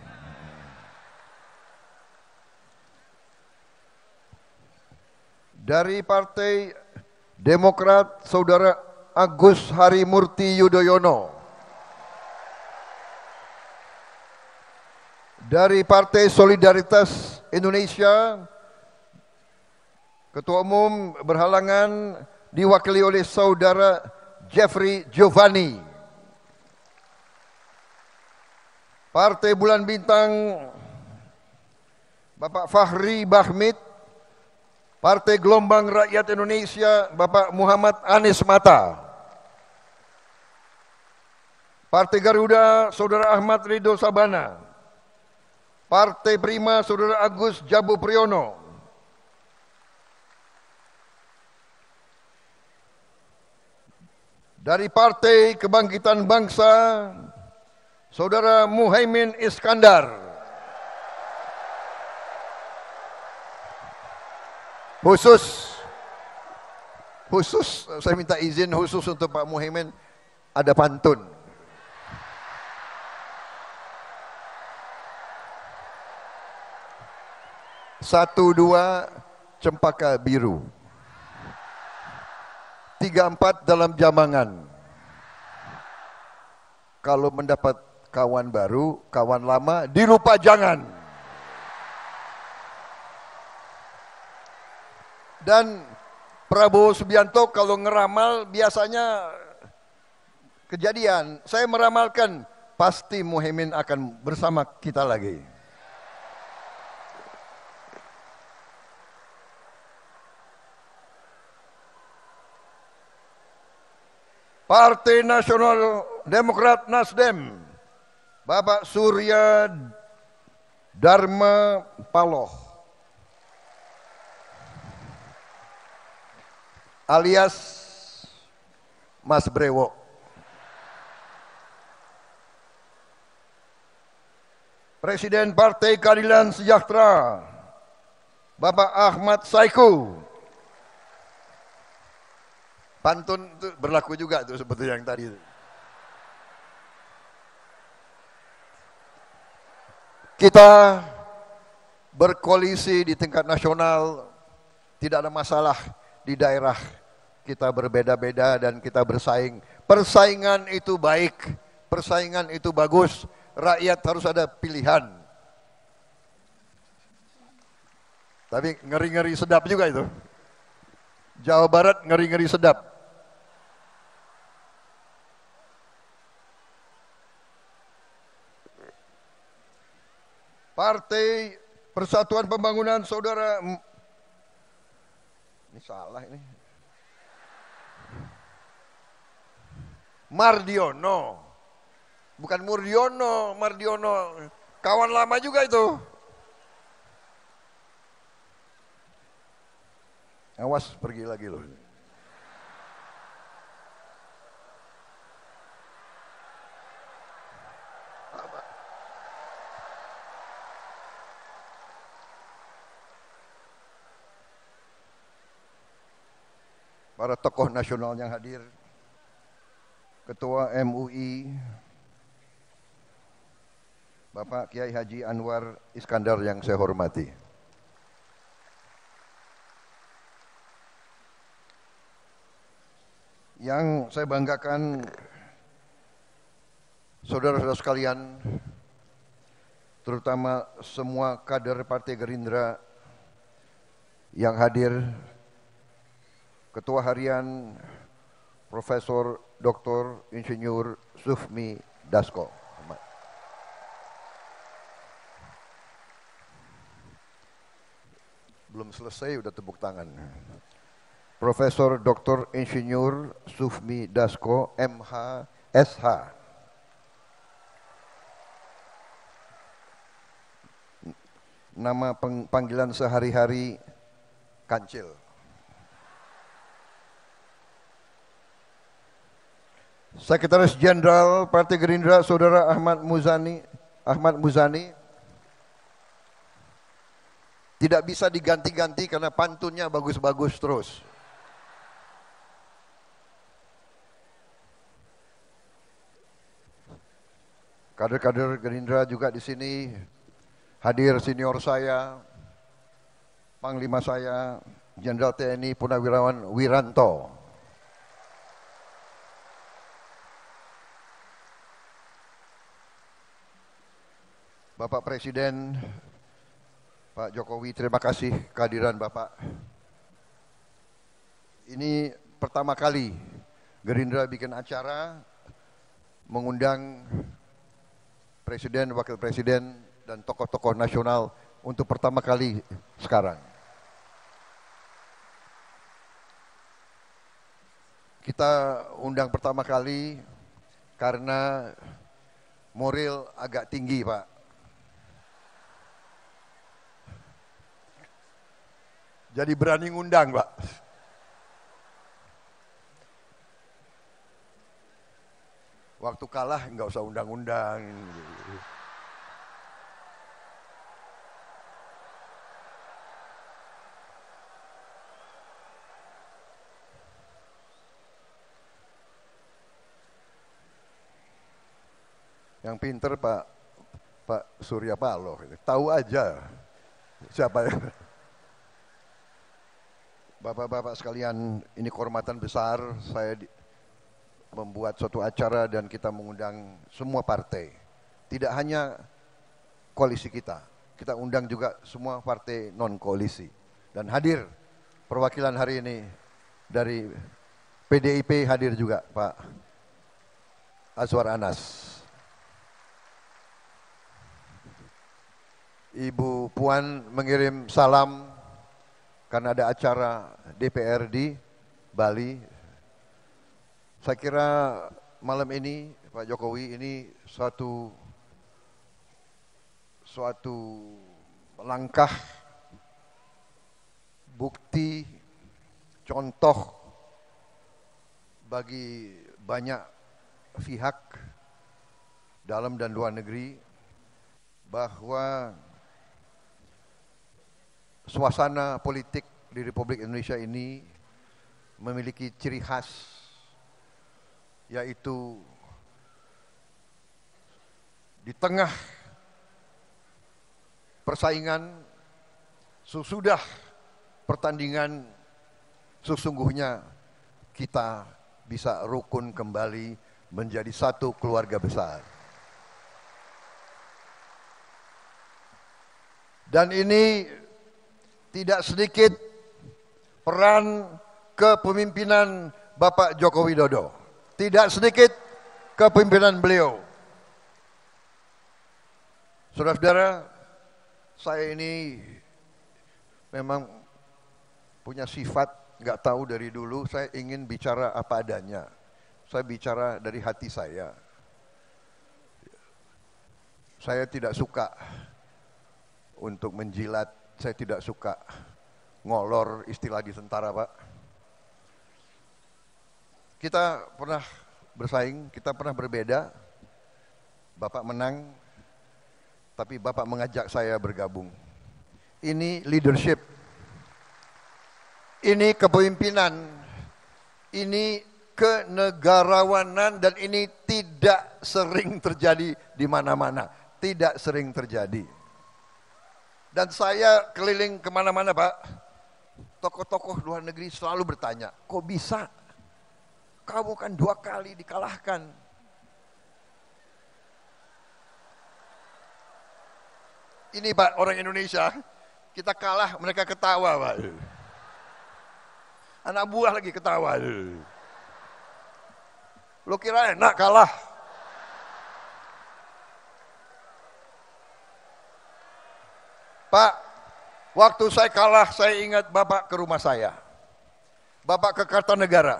Dari Partai Demokrat, Saudara Agus Harimurti Yudhoyono. Dari Partai Solidaritas Indonesia, Ketua Umum berhalangan diwakili oleh Saudara Jeffrey Giovanni. Partai Bulan Bintang, Bapak Fahri Bahmid. Partai Gelombang Rakyat Indonesia, Bapak Muhammad Anies Mata. Partai Garuda, Saudara Ahmad Ridho Sabana. Partai Prima, Saudara Agus Jabu Priyono. Dari Partai Kebangkitan Bangsa, Saudara Muhaimin Iskandar. Khusus, khusus saya minta izin khusus untuk Pak Muhaimin, ada pantun. Satu dua cempaka biru, tiga empat dalam jamangan. Kalau mendapat kawan baru, kawan lama dilupa jangan. Dan Prabowo Subianto kalau ngeramal biasanya kejadian. Saya meramalkan pasti Muhaimin akan bersama kita lagi. Partai Nasional Demokrat Nasdem, Bapak Surya Dharma Paloh. Alias Mas Brewo. Presiden Partai Keadilan Sejahtera, Bapak Ahmad Saiku. Pantun itu berlaku juga tuh seperti yang tadi. Kita berkoalisi di tingkat nasional, tidak ada masalah. Di daerah kita berbeda-beda dan kita bersaing. Persaingan itu baik, persaingan itu bagus. Rakyat harus ada pilihan. Tapi ngeri-ngeri sedap juga itu. Jawa Barat ngeri-ngeri sedap. Partai Persatuan Pembangunan Saudara, ini salah ini. Mardiono. Bukan Murdiono, Mardiono. Kawan lama juga itu. Awas pergi lagi loh. para tokoh nasional yang hadir, Ketua M U I, Bapak Kiai Haji Anwar Iskandar yang saya hormati. Yang saya banggakan, saudara-saudara sekalian, terutama semua kader Partai Gerindra yang hadir, Ketua Harian Profesor Doktor Insinyur Sufmi Dasko. Belum selesai udah tepuk tangan. Profesor Doktor Insinyur Sufmi Dasko M H S H. Nama panggilan sehari-hari Kancil. Sekretaris Jenderal Partai Gerindra Saudara Ahmad Muzani, Ahmad Muzani. Tidak bisa diganti-ganti karena pantunnya bagus-bagus terus. Kader-kader Gerindra juga di sini hadir, senior saya, Panglima saya, Jenderal T N I Purnawirawan Wiranto. Bapak Presiden, Pak Jokowi, terima kasih kehadiran Bapak. Ini pertama kali Gerindra bikin acara mengundang Presiden, Wakil Presiden, dan tokoh-tokoh nasional untuk pertama kali sekarang. Kita undang pertama kali karena moral agak tinggi, Pak. Jadi berani ngundang, Pak. Waktu kalah nggak usah undang-undang. Yang pinter Pak Pak Surya Paloh, tahu aja siapa yang. Bapak-bapak sekalian, ini kehormatan besar saya di, membuat suatu acara dan kita mengundang semua partai. Tidak hanya koalisi kita, kita undang juga semua partai non-koalisi. Dan hadir perwakilan hari ini dari P D I P hadir juga Pak Azwar Anas. Ibu Puan mengirim salam karena ada acara D P R di Bali. Saya kira malam ini Pak Jokowi ini suatu suatu langkah bukti contoh bagi banyak pihak dalam dan luar negeri bahwa suasana politik di Republik Indonesia ini memiliki ciri khas, yaitu di tengah persaingan, sesudah pertandingan, sesungguhnya kita bisa rukun kembali menjadi satu keluarga besar. Dan ini tidak sedikit peran kepemimpinan Bapak Joko Widodo. Tidak sedikit kepemimpinan beliau. Saudara-saudara, saya ini memang punya sifat, nggak tahu dari dulu, saya ingin bicara apa adanya. Saya bicara dari hati saya. Saya tidak suka untuk menjilat. Saya tidak suka ngolor, istilah di tentara, Pak. Kita pernah bersaing, kita pernah berbeda. Bapak menang, tapi Bapak mengajak saya bergabung. Ini leadership. Ini kepemimpinan Ini kenegarawanan dan ini tidak sering terjadi di mana-mana. Tidak sering terjadi. Dan saya keliling kemana-mana Pak. Tokoh-tokoh luar negeri selalu bertanya, kok bisa? Kamu kan dua kali dikalahkan. Ini Pak, orang Indonesia, kita kalah, mereka ketawa Pak. Anak buah lagi ketawa. Lo kira enak kalah? Pak, waktu saya kalah, saya ingat Bapak ke rumah saya. Bapak ke Kartanegara.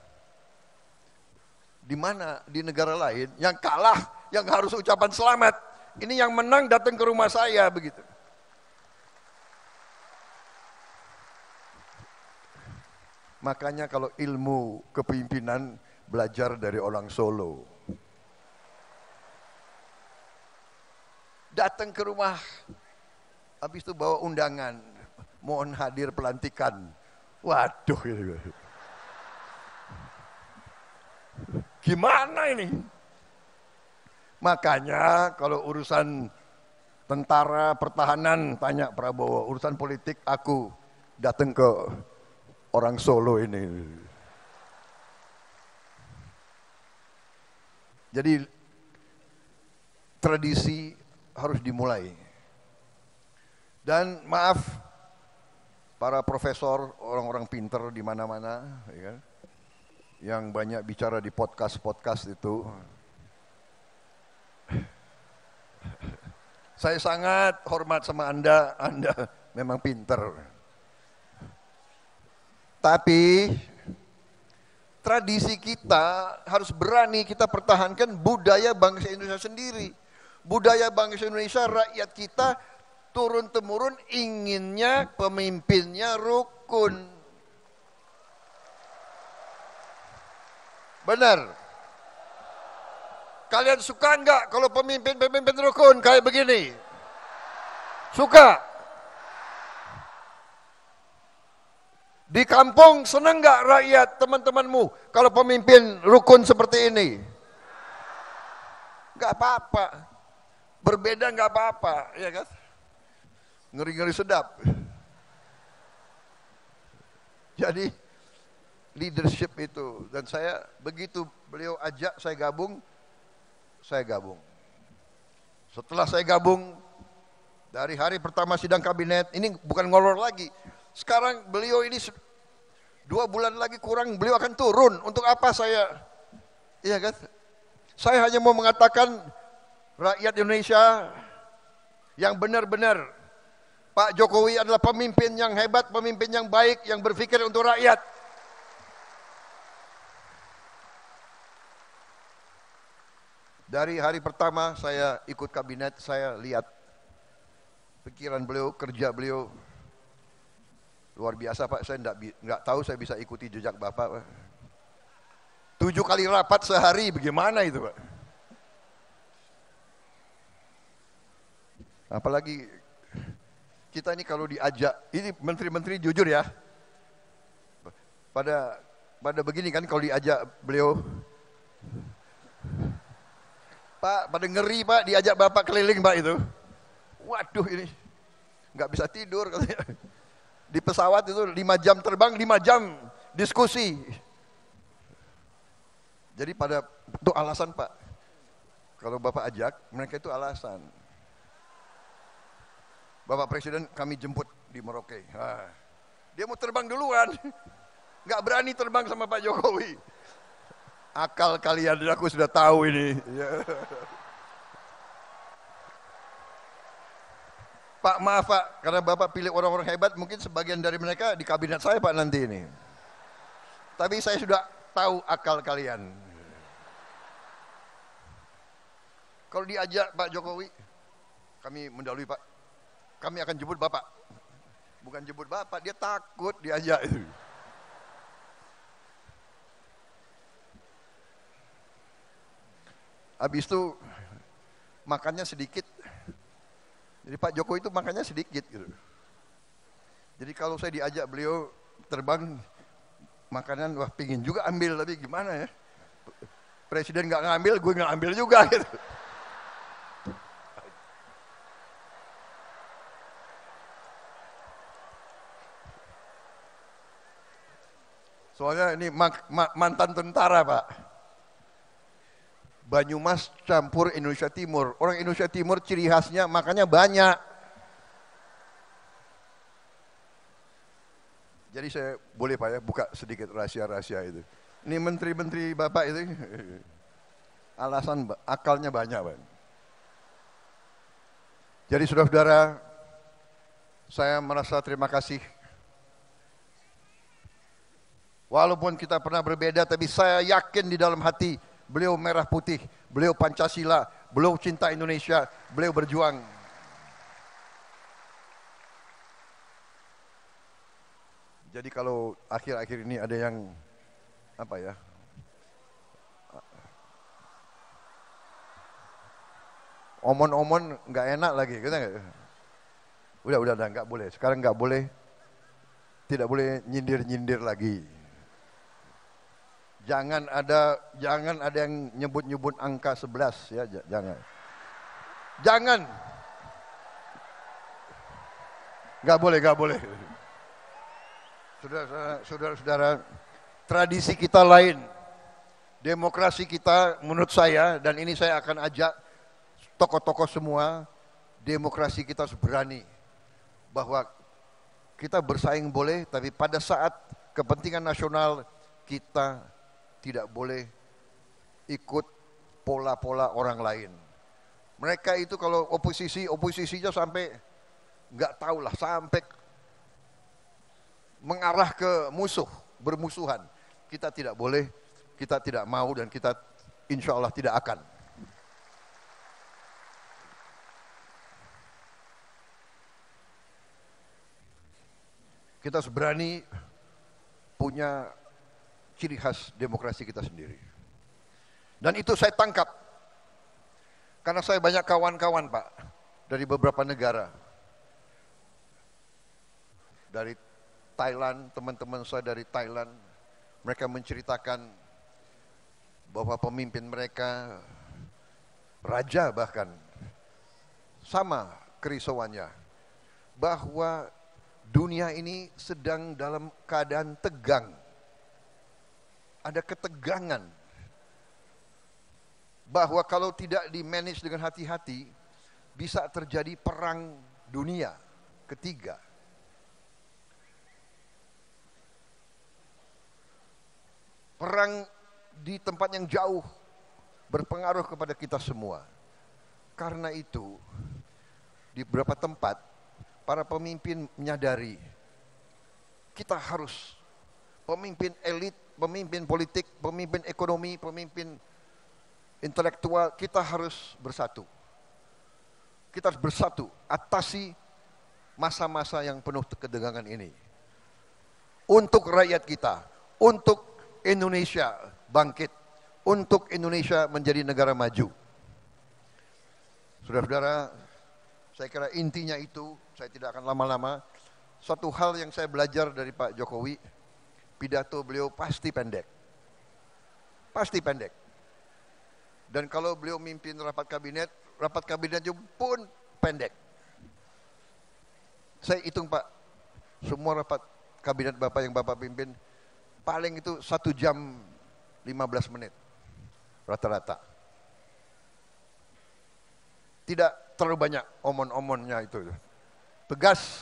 Di mana? Di negara lain, yang kalah, yang harus ucapan selamat. Ini yang menang datang ke rumah saya, begitu. Makanya kalau ilmu kepemimpinan, belajar dari orang Solo. Datang ke rumah, habis itu bawa undangan, mohon hadir pelantikan. Waduh, gimana ini? Makanya kalau urusan tentara, pertahanan, tanya Prabowo. Urusan politik, aku datang ke orang Solo ini. Jadi tradisi harus dimulai. Dan maaf para profesor, orang-orang pinter di mana-mana, ya, yang banyak bicara di podcast-podcast itu. Saya sangat hormat sama Anda, Anda memang pinter. Tapi tradisi kita harus berani kita pertahankan budaya bangsa Indonesia sendiri. Budaya bangsa Indonesia, rakyat kita turun-temurun inginnya pemimpinnya rukun. Benar. Kalian suka enggak kalau pemimpin-pemimpin rukun kayak begini? Suka? Di kampung senang enggak rakyat teman-temanmu kalau pemimpin rukun seperti ini? Enggak apa-apa. Berbeda enggak apa-apa, ya kan? Ngeri-ngeri sedap. Jadi leadership itu, dan saya begitu beliau ajak saya gabung, saya gabung. Setelah saya gabung, dari hari pertama sidang kabinet, ini bukan ngolor lagi. Sekarang beliau ini dua bulan lagi kurang, beliau akan turun. Untuk apa saya? Iya kan? Saya hanya mau mengatakan rakyat Indonesia yang benar-benar Pak Jokowi adalah pemimpin yang hebat, pemimpin yang baik, yang berpikir untuk rakyat. Dari hari pertama saya ikut kabinet, saya lihat pikiran beliau, kerja beliau luar biasa Pak. Saya enggak, enggak tahu saya bisa ikuti jejak Bapak Pak. Tujuh kali rapat sehari, bagaimana itu Pak? Apalagi kita ini kalau diajak, ini menteri-menteri jujur ya, pada pada begini kan kalau diajak beliau, Pak, pada ngeri Pak, diajak Bapak keliling Pak itu. Waduh ini, nggak bisa tidur katanya. Di pesawat itu lima jam terbang, lima jam diskusi. Jadi pada itu alasan Pak, kalau Bapak ajak, mereka itu alasan. Bapak Presiden kami jemput di Merauke. Nah, dia mau terbang duluan, nggak berani terbang sama Pak Jokowi. Akal kalian, aku sudah tahu ini. Pak maaf Pak, karena Bapak pilih orang-orang hebat, mungkin sebagian dari mereka di kabinet saya Pak nanti ini. Tapi saya sudah tahu akal kalian. Kalau diajak Pak Jokowi, kami mendahului Pak. Kami akan jemput Bapak. Bukan jemput Bapak, dia takut diajak itu. Habis itu makannya sedikit. Jadi Pak Jokowi itu makannya sedikit gitu. Jadi kalau saya diajak beliau terbang, makanan, wah pingin juga ambil, tapi gimana ya? Presiden nggak ngambil, gue nggak ambil juga gitu. Soalnya ini mak, mak, mantan tentara Pak. Banyumas campur Indonesia Timur. Orang Indonesia Timur ciri khasnya makannya banyak. Jadi saya boleh Pak ya buka sedikit rahasia-rahasia itu. Ini menteri-menteri Bapak itu alasan akalnya banyak Pak. Jadi saudara-saudara, saya merasa terima kasih. Walaupun kita pernah berbeda, tapi saya yakin di dalam hati beliau merah putih, beliau Pancasila, beliau cinta Indonesia, beliau berjuang. Jadi kalau akhir-akhir ini ada yang apa ya? Omon-omon nggak enak lagi, kita nggak? Udah, udah, udah nggak boleh. Sekarang nggak boleh, tidak boleh nyindir-nyindir lagi. Jangan ada, jangan ada yang nyebut-nyebut angka sebelas ya, jangan. Jangan. Nggak boleh, nggak boleh. Saudara-saudara, tradisi kita lain, demokrasi kita menurut saya, dan ini saya akan ajak tokoh-tokoh semua, demokrasi kita berani bahwa kita bersaing boleh, tapi pada saat kepentingan nasional kita tidak boleh ikut pola-pola orang lain. Mereka itu kalau oposisi, oposisinya sampai nggak tahu lah, sampai mengarah ke musuh, bermusuhan. Kita tidak boleh, kita tidak mau, dan kita insya Allah tidak akan. Kita berani punya ciri khas demokrasi kita sendiri. Dan itu saya tangkap. Karena saya banyak kawan-kawan Pak, dari beberapa negara. Dari Thailand, teman-teman saya dari Thailand, mereka menceritakan bahwa pemimpin mereka, raja bahkan, sama kerisauannya, bahwa dunia ini sedang dalam keadaan tegang. Ada ketegangan bahwa kalau tidak di-manage dengan hati-hati bisa terjadi perang dunia ketiga. Perang di tempat yang jauh berpengaruh kepada kita semua. Karena itu di beberapa tempat para pemimpin menyadari kita harus, pemimpin elit, pemimpin politik, pemimpin ekonomi, pemimpin intelektual, kita harus bersatu. Kita harus bersatu, atasi masa-masa yang penuh ketegangan ini. Untuk rakyat kita, untuk Indonesia bangkit, untuk Indonesia menjadi negara maju. Saudara-saudara, saya kira intinya itu, saya tidak akan lama-lama. Satu hal yang saya belajar dari Pak Jokowi, pidato beliau pasti pendek. Pasti pendek. Dan kalau beliau mimpin rapat kabinet, rapat kabinetnya pun pendek. Saya hitung Pak, semua rapat kabinet Bapak yang Bapak pimpin, paling itu satu jam lima belas menit, rata-rata. Tidak terlalu banyak omon-omonnya itu. Tegas,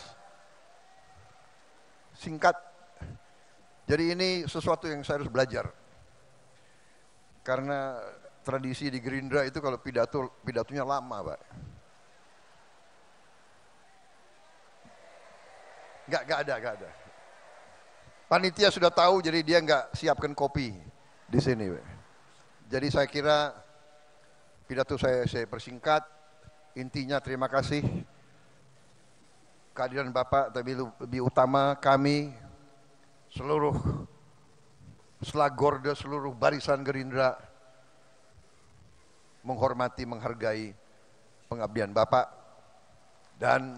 singkat. Jadi ini sesuatu yang saya harus belajar. Karena tradisi di Gerindra itu kalau pidato, pidatonya lama Pak. Enggak, enggak ada, enggak ada. Panitia sudah tahu, jadi dia enggak siapkan kopi di sini. Pak. Jadi saya kira pidato saya, saya persingkat. Intinya terima kasih kehadiran Bapak, tapi lebih utama kami seluruh selagorda, seluruh barisan Gerindra menghormati, menghargai pengabdian Bapak, dan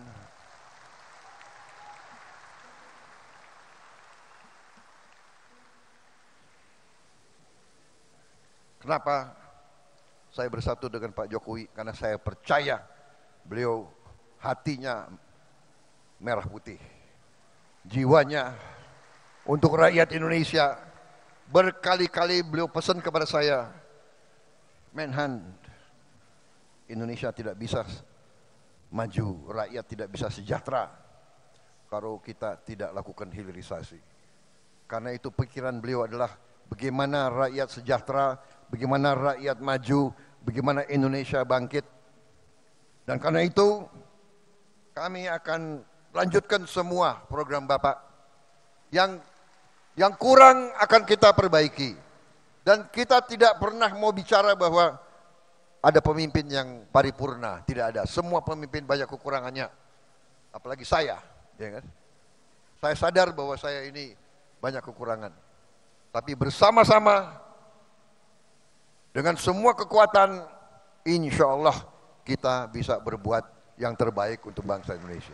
Kenapa saya bersatu dengan Pak Jokowi? Karena saya percaya beliau hatinya merah putih, jiwanya untuk rakyat Indonesia. Berkali-kali beliau pesan kepada saya, Menhan, Indonesia tidak bisa maju, rakyat tidak bisa sejahtera kalau kita tidak lakukan hilirisasi. Karena itu pikiran beliau adalah bagaimana rakyat sejahtera, bagaimana rakyat maju, bagaimana Indonesia bangkit. Dan karena itu kami akan lanjutkan semua program Bapak. Yang yang kurang akan kita perbaiki. Dan kita tidak pernah mau bicara bahwa ada pemimpin yang paripurna, tidak ada. Semua pemimpin banyak kekurangannya. Apalagi saya, ya kan? Saya sadar bahwa saya ini banyak kekurangan. Tapi bersama-sama dengan semua kekuatan, insya Allah kita bisa berbuat yang terbaik untuk bangsa Indonesia.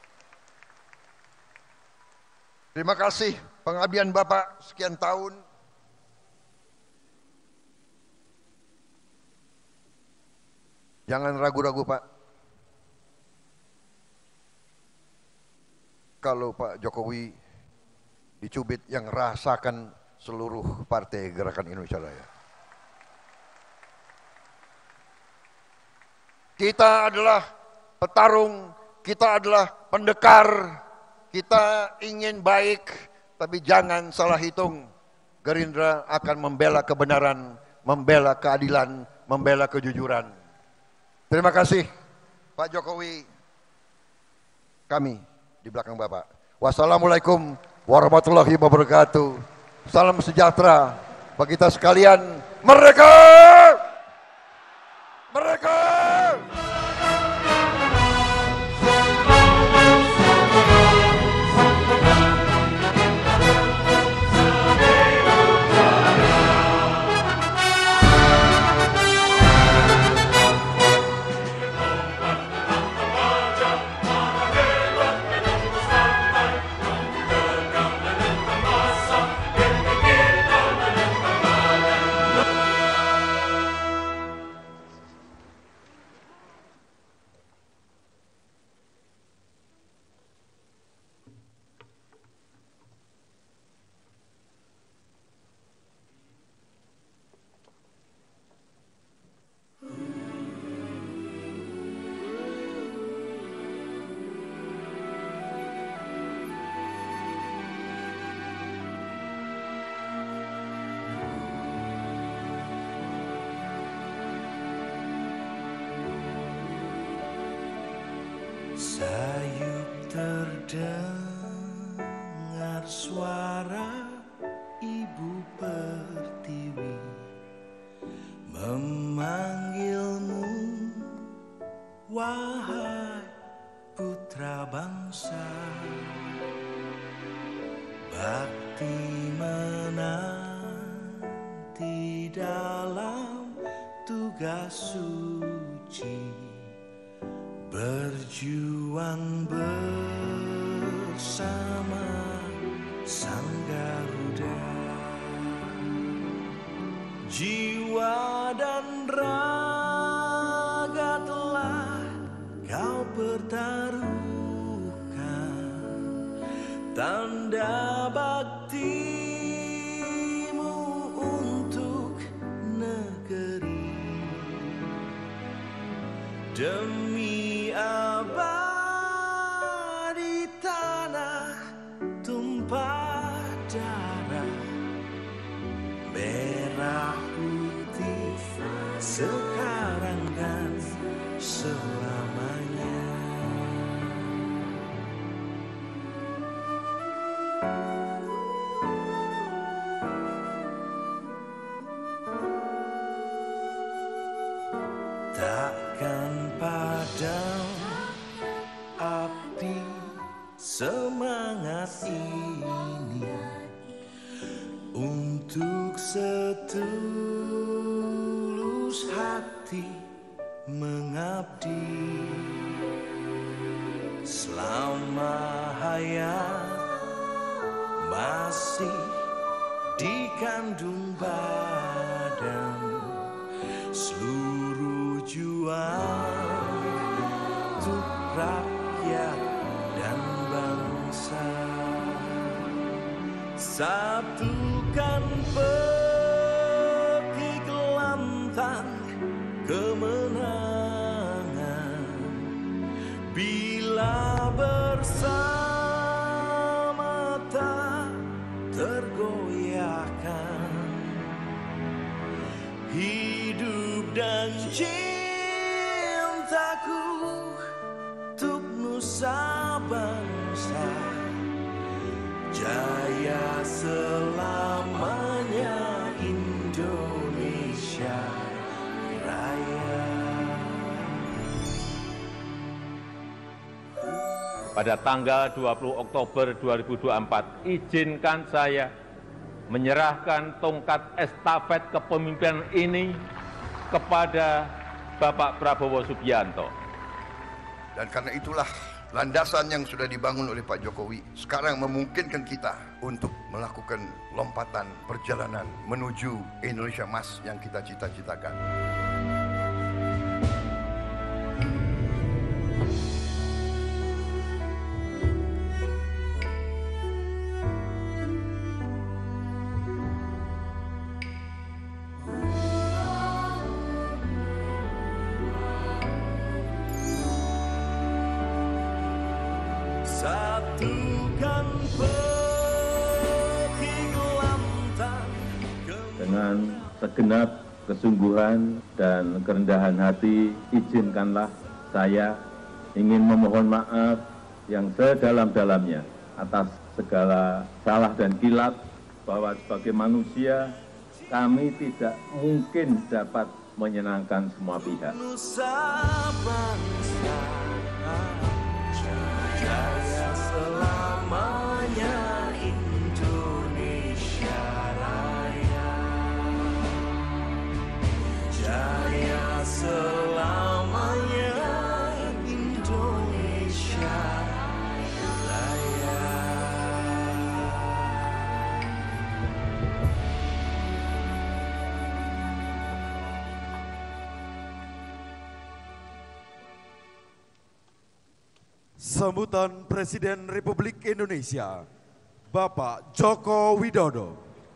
Terima kasih pengabdian Bapak sekian tahun. Jangan ragu-ragu Pak. Kalau Pak Jokowi dicubit, yang rasakan seluruh partai Gerakan Indonesia Raya. Kita adalah petarung, kita adalah pendekar, kita ingin baik, tapi jangan salah hitung. Gerindra akan membela kebenaran, membela keadilan, membela kejujuran. Terima kasih Pak Jokowi, kami di belakang Bapak. Wassalamualaikum warahmatullahi wabarakatuh. Salam sejahtera bagi kita sekalian. Merdeka! Merdeka! Sayup terdengar suara Ibu Pertiwi memanggilmu, wahai putra bangsa. Bakti menanti dalam tugas suci, berjuang bersama Sang Garuda. Jiwa dan raga telah kau pertaruhkan, tanda baktimu untuk negeri. Demi abadi tanah tumpah darah, merah putih sekarang dan selamanya. Takkan padam api semangat ini untuk setulus hati mengabdi. Selama hayat masih dikandung badan, seluruh juang untuk rakyat dan bangsa. Satukan pekik lantang kemenangan, bila bersama tak tergoyahkan. Hidup dan cintaku untuk nusa bangsa, jaya selamanya Indonesia Raya. Pada tanggal dua puluh Oktober dua ribu dua puluh empat, izinkan saya menyerahkan tongkat estafet kepemimpinan ini kepada Bapak Prabowo Subianto. Dan karena itulah landasan yang sudah dibangun oleh Pak Jokowi sekarang memungkinkan kita untuk melakukan lompatan perjalanan menuju Indonesia Emas yang kita cita-citakan. Satukan pekik lantang. Dengan segenap kesungguhan dan kerendahan hati, izinkanlah saya ingin memohon maaf yang sedalam-dalamnya atas segala salah dan kilap, bahwa sebagai manusia kami tidak mungkin dapat menyenangkan semua pihak. Nusa bangsa, jaya selamanya Indonesia Raya. Jaya selamanya Indonesia Raya. Sambutan Presiden Republik Indonesia, Bapak Joko Widodo.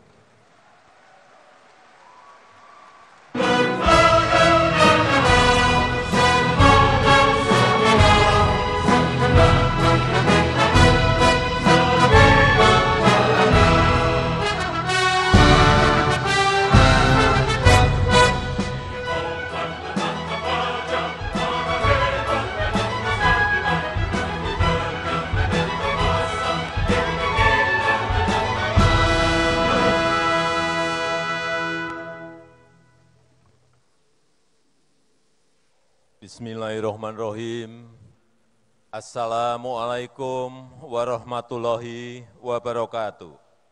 Bismillahirrahmanirrahim. Assalamualaikum warahmatullahi wabarakatuh.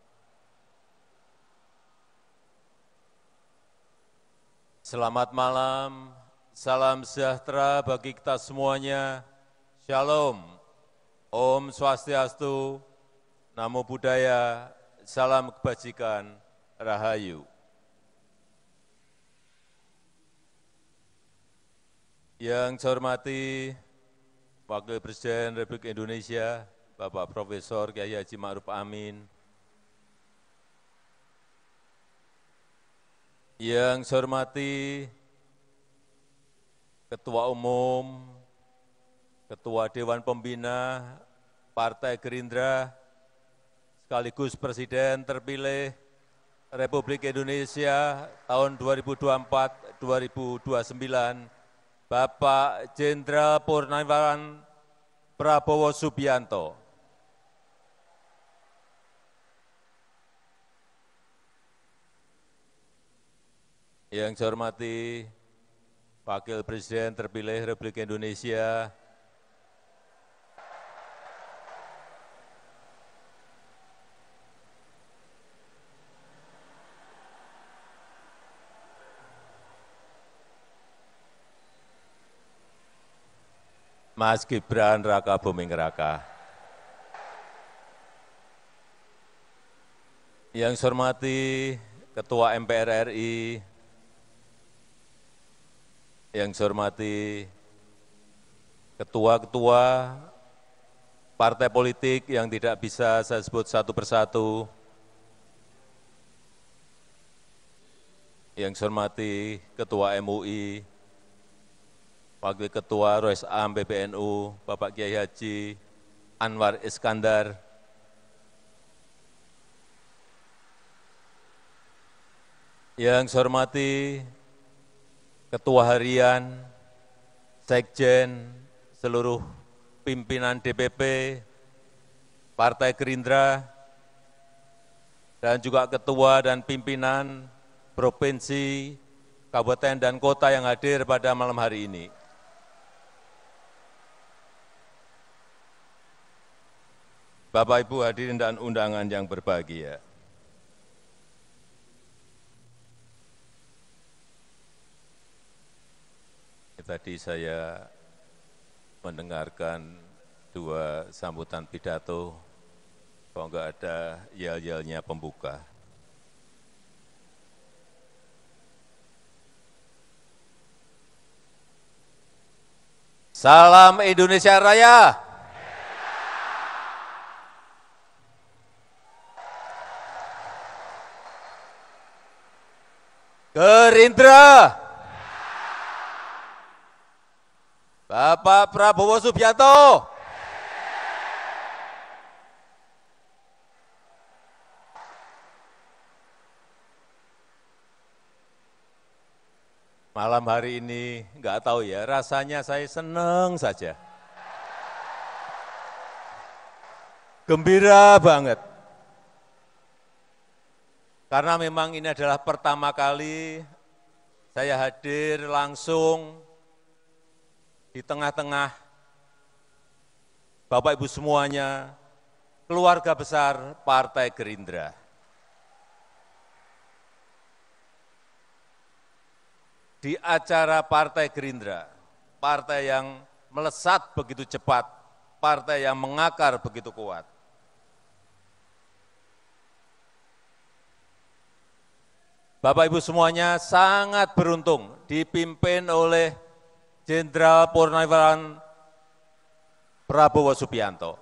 Selamat malam, salam sejahtera bagi kita semuanya. Shalom, Om Swastiastu, Namo Buddhaya, salam kebajikan, Rahayu. Yang saya hormati Wakil Presiden Republik Indonesia, Bapak Profesor Kiai Haji Ma'ruf Amin. Yang saya hormati Ketua Umum, Ketua Dewan Pembina Partai Gerindra, sekaligus Presiden terpilih Republik Indonesia tahun dua ribu dua puluh empat sampai dua ribu dua puluh sembilan, Bapak Jenderal Purnawirawan Prabowo Subianto. Yang saya hormati Wakil Presiden terpilih Republik Indonesia, Mas Gibran Raka Buming Raka. Yang saya hormati Ketua M P R R I, Yang saya hormati ketua-ketua partai politik yang tidak bisa saya sebut satu persatu. Yang saya hormati Ketua M U I, Wakil Ketua Rois Am P B N U, Bapak Kiai Haji Anwar Iskandar, yang saya hormati Ketua Harian, Sekjen, seluruh pimpinan D P P, Partai Gerindra, dan juga ketua dan pimpinan provinsi, kabupaten, dan kota yang hadir pada malam hari ini. Bapak, Ibu hadirin dan undangan yang berbahagia. Tadi saya mendengarkan dua sambutan pidato, kalau enggak ada yel-yelnya pembuka. Salam Indonesia Raya. Gerindra. Bapak Prabowo Subianto. Malam hari ini, enggak tahu ya, rasanya saya senang saja. Gembira banget. Karena memang ini adalah pertama kali saya hadir langsung di tengah-tengah Bapak Ibu semuanya, keluarga besar Partai Gerindra. Di acara Partai Gerindra, partai yang melesat begitu cepat, partai yang mengakar begitu kuat. Bapak Ibu semuanya sangat beruntung dipimpin oleh Jenderal Purnawirawan Prabowo Subianto.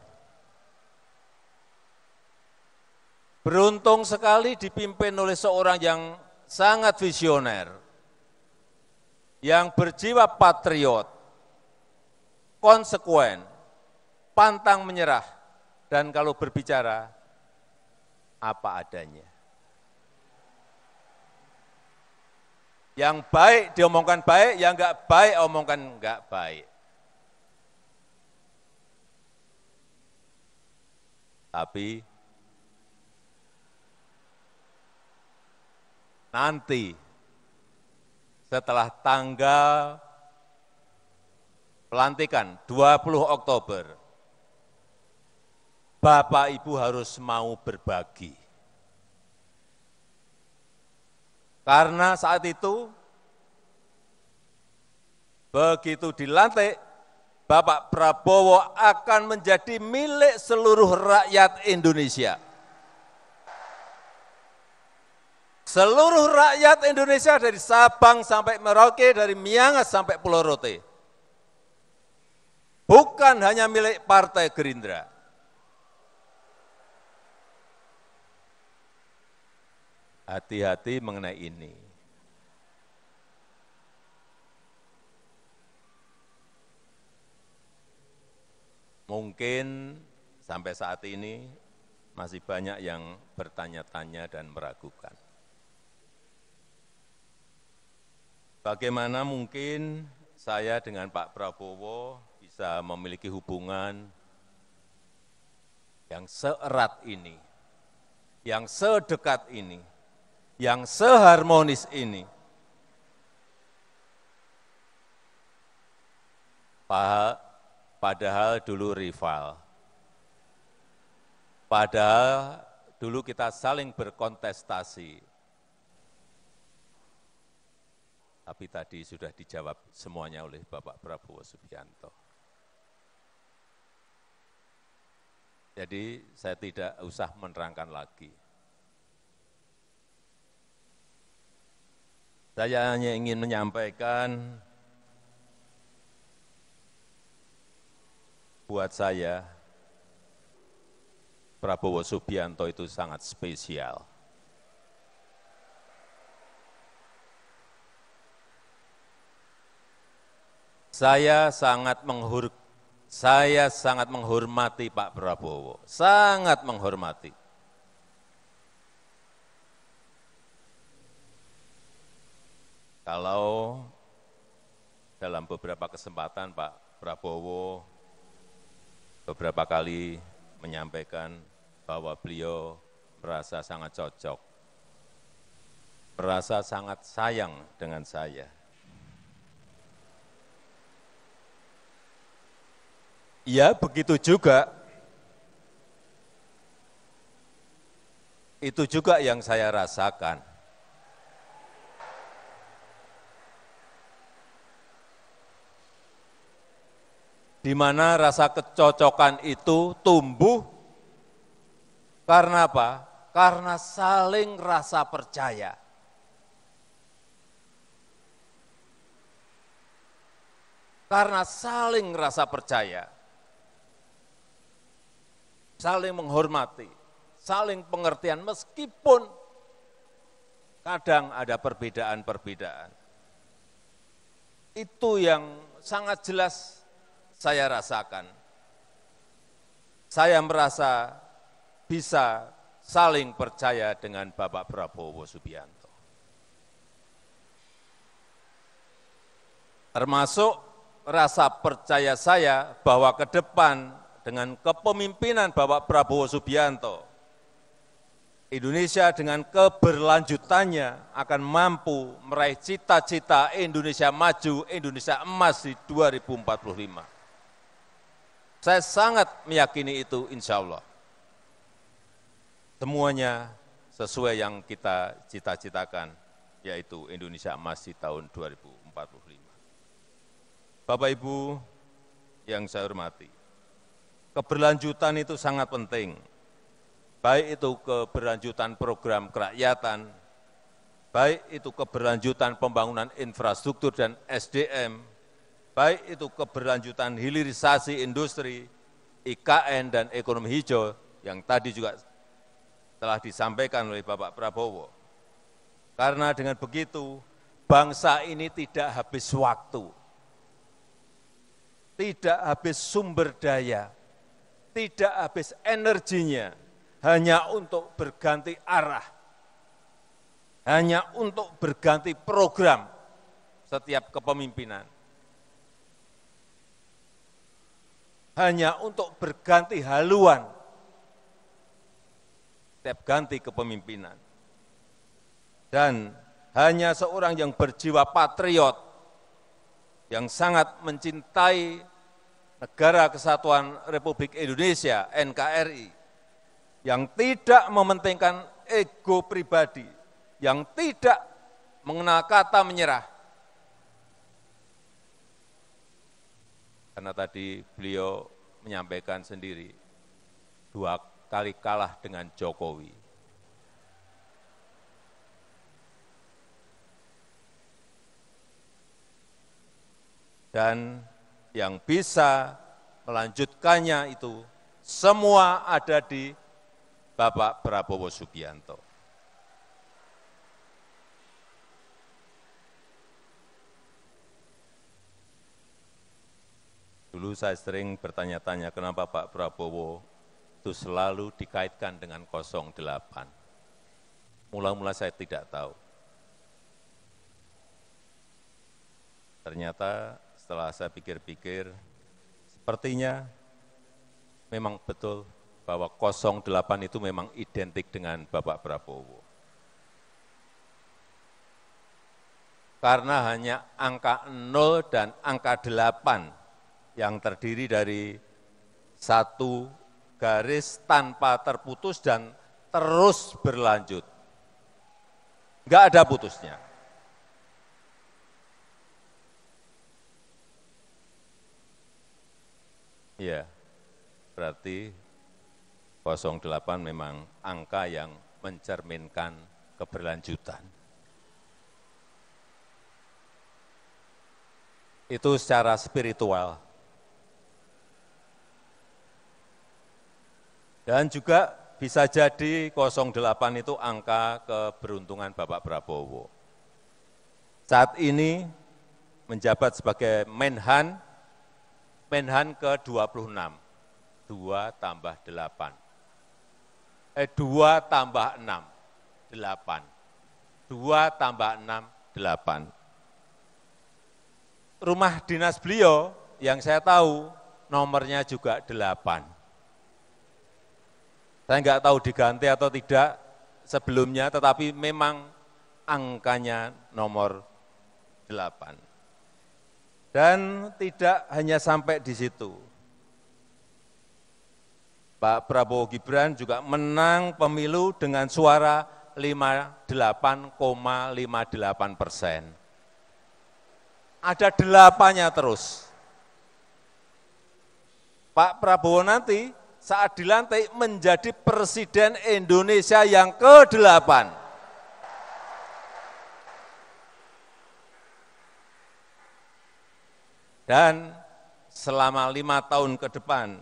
Beruntung sekali dipimpin oleh seorang yang sangat visioner, yang berjiwa patriot, konsekuen, pantang menyerah, dan kalau berbicara, apa adanya. Yang baik diomongkan baik, yang enggak baik omongkan enggak baik. Tapi nanti setelah tanggal pelantikan dua puluh Oktober, Bapak Ibu harus mau berbagi. Karena saat itu, begitu dilantik, Bapak Prabowo akan menjadi milik seluruh rakyat Indonesia. Seluruh rakyat Indonesia dari Sabang sampai Merauke, dari Miangas sampai Pulau Rote. Bukan hanya milik Partai Gerindra. Hati-hati mengenai ini. Mungkin sampai saat ini masih banyak yang bertanya-tanya dan meragukan. Bagaimana mungkin saya dengan Pak Prabowo bisa memiliki hubungan yang seerat ini, yang sedekat ini, yang seharmonis ini. Padahal dulu rival. Padahal dulu kita saling berkontestasi. Tapi tadi sudah dijawab semuanya oleh Bapak Prabowo Subianto. Jadi saya tidak usah menerangkan lagi. Saya hanya ingin menyampaikan buat saya, Prabowo Subianto itu sangat spesial. Saya sangat menghur, saya sangat menghormati Pak Prabowo, sangat menghormati. Kalau dalam beberapa kesempatan Pak Prabowo beberapa kali menyampaikan bahwa beliau merasa sangat cocok, merasa sangat sayang dengan saya. Ya, begitu juga. Itu juga yang saya rasakan. Di mana rasa kecocokan itu tumbuh karena apa? Karena saling rasa percaya. Karena saling rasa percaya. Saling menghormati, saling pengertian meskipun kadang ada perbedaan-perbedaan. Itu yang sangat jelas saya rasakan. Saya merasa bisa saling percaya dengan Bapak Prabowo Subianto. Termasuk rasa percaya saya bahwa ke depan dengan kepemimpinan Bapak Prabowo Subianto, Indonesia dengan keberlanjutannya akan mampu meraih cita-cita Indonesia maju, Indonesia emas di dua ribu empat puluh lima. Saya sangat meyakini itu, insya Allah. Semuanya sesuai yang kita cita-citakan, yaitu Indonesia emas di tahun dua ribu empat puluh lima. Bapak Ibu yang saya hormati, keberlanjutan itu sangat penting, baik itu keberlanjutan program kerakyatan, baik itu keberlanjutan pembangunan infrastruktur dan S D M, baik itu keberlanjutan hilirisasi industri, I K N dan ekonomi hijau yang tadi juga telah disampaikan oleh Bapak Prabowo. Karena dengan begitu, bangsa ini tidak habis waktu, tidak habis sumber daya, tidak habis energinya hanya untuk berganti arah, hanya untuk berganti program setiap kepemimpinan, hanya untuk berganti haluan setiap ganti kepemimpinan. Dan hanya seorang yang berjiwa patriot, yang sangat mencintai Negara Kesatuan Republik Indonesia, N K R I, yang tidak mementingkan ego pribadi, yang tidak mengenal kata menyerah. Karena tadi beliau menyampaikan sendiri, dua kali kalah dengan Jokowi. Dan yang bisa melanjutkannya itu semua ada di Bapak Prabowo Subianto. Dulu saya sering bertanya-tanya kenapa Pak Prabowo itu selalu dikaitkan dengan nol delapan. Mula-mula saya tidak tahu. Ternyata setelah saya pikir-pikir, sepertinya memang betul bahwa nol delapan itu memang identik dengan Bapak Prabowo. Karena hanya angka nol dan angka delapan yang terdiri dari satu garis tanpa terputus dan terus berlanjut. Enggak ada putusnya. Ya, berarti nol delapan memang angka yang mencerminkan keberlanjutan. Itu secara spiritual. Dan juga bisa jadi nol delapan itu angka keberuntungan Bapak Prabowo. Saat ini menjabat sebagai Menhan, Menhan ke dua puluh enam, dua tambah delapan, eh dua tambah enam, delapan, dua tambah enam, delapan. Rumah dinas beliau yang saya tahu nomornya juga delapan. Saya nggak tahu diganti atau tidak sebelumnya, tetapi memang angkanya nomor delapan. Dan tidak hanya sampai di situ. Pak Prabowo Gibran juga menang pemilu dengan suara lima puluh delapan koma lima delapan persen. Ada delapannya terus. Pak Prabowo nanti saat dilantik menjadi Presiden Indonesia yang kedelapan. Dan selama lima tahun ke depan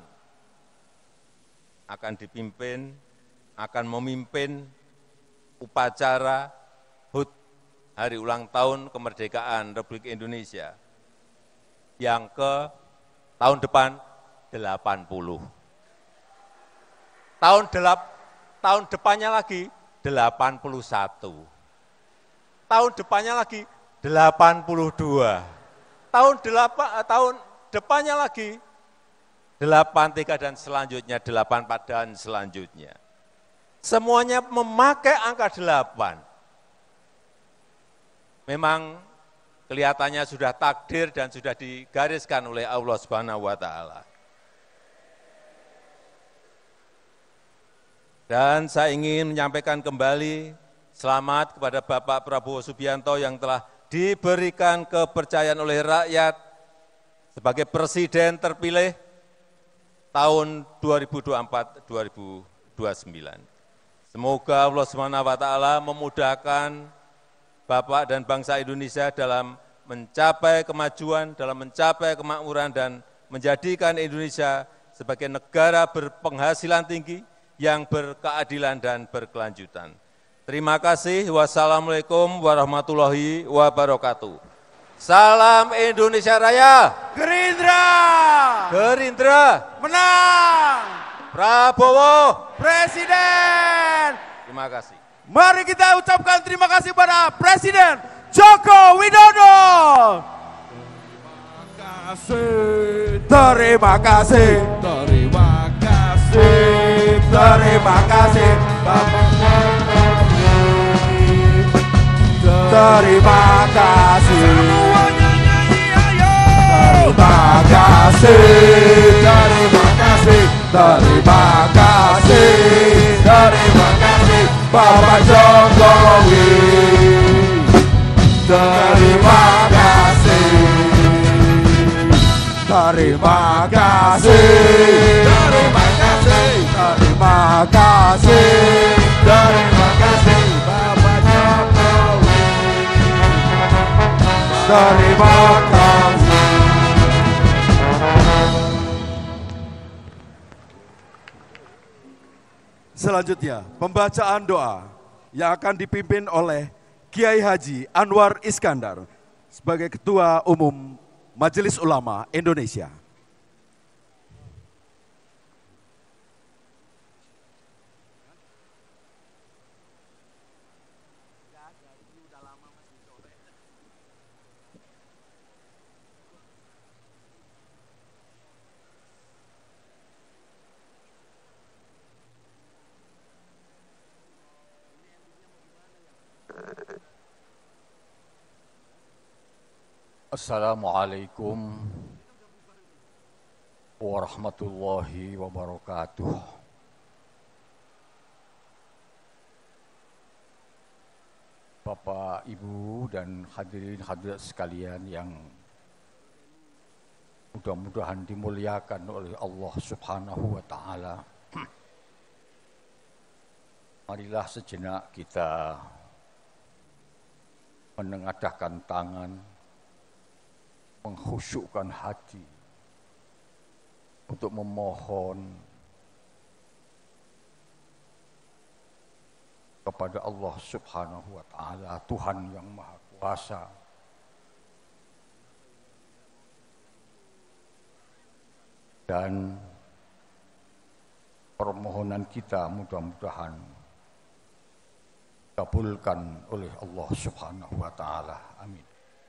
akan dipimpin, akan memimpin upacara H U T Hari Ulang Tahun Kemerdekaan Republik Indonesia yang ke tahun depan delapan puluh. Tahun delap, tahun depannya lagi delapan puluh satu. Tahun depannya lagi delapan puluh dua. Tahun delapan, tahun depannya lagi delapan tiga dan selanjutnya delapan empat dan selanjutnya. Semuanya memakai angka delapan. Memang kelihatannya sudah takdir dan sudah digariskan oleh Allah Subhanahu wa taala. Dan saya ingin menyampaikan kembali selamat kepada Bapak Prabowo Subianto yang telah diberikan kepercayaan oleh rakyat sebagai Presiden terpilih tahun dua ribu dua puluh empat sampai dua ribu dua puluh sembilan. Semoga Allah Subhanahu wa taala memudahkan Bapak dan bangsa Indonesia dalam mencapai kemajuan, dalam mencapai kemakmuran dan menjadikan Indonesia sebagai negara berpenghasilan tinggi yang berkeadilan dan berkelanjutan. Terima kasih. Wassalamualaikum warahmatullahi wabarakatuh. Salam Indonesia Raya. Gerindra. Gerindra. Menang. Prabowo. Presiden. Terima kasih. Mari kita ucapkan terima kasih pada Presiden Joko Widodo. Terima kasih, terima kasih, terima kasih, terima kasih, terima kasih, terima kasih, terima kasih, terima kasih, Bapak Jokowi, terima kasih. Terima kasih, terima kasih, terima kasih, terima kasih, Bapak Jokowi. Terima kasih. Selanjutnya, pembacaan doa yang akan dipimpin oleh Kiai Haji Anwar Iskandar sebagai Ketua Umum Majelis Ulama Indonesia. Assalamualaikum warahmatullahi wabarakatuh. Bapak, Ibu, dan hadirin hadirat sekalian yang mudah-mudahan dimuliakan oleh Allah Subhanahu wa taala. Marilah sejenak kita menengadahkan tangan, mengkhusyukkan hati untuk memohon kepada Allah Subhanahu wa Ta'ala, Tuhan yang Maha Kuasa. Dan permohonan kita mudah-mudahan dikabulkan oleh Allah Subhanahu wa Ta'ala. Amin.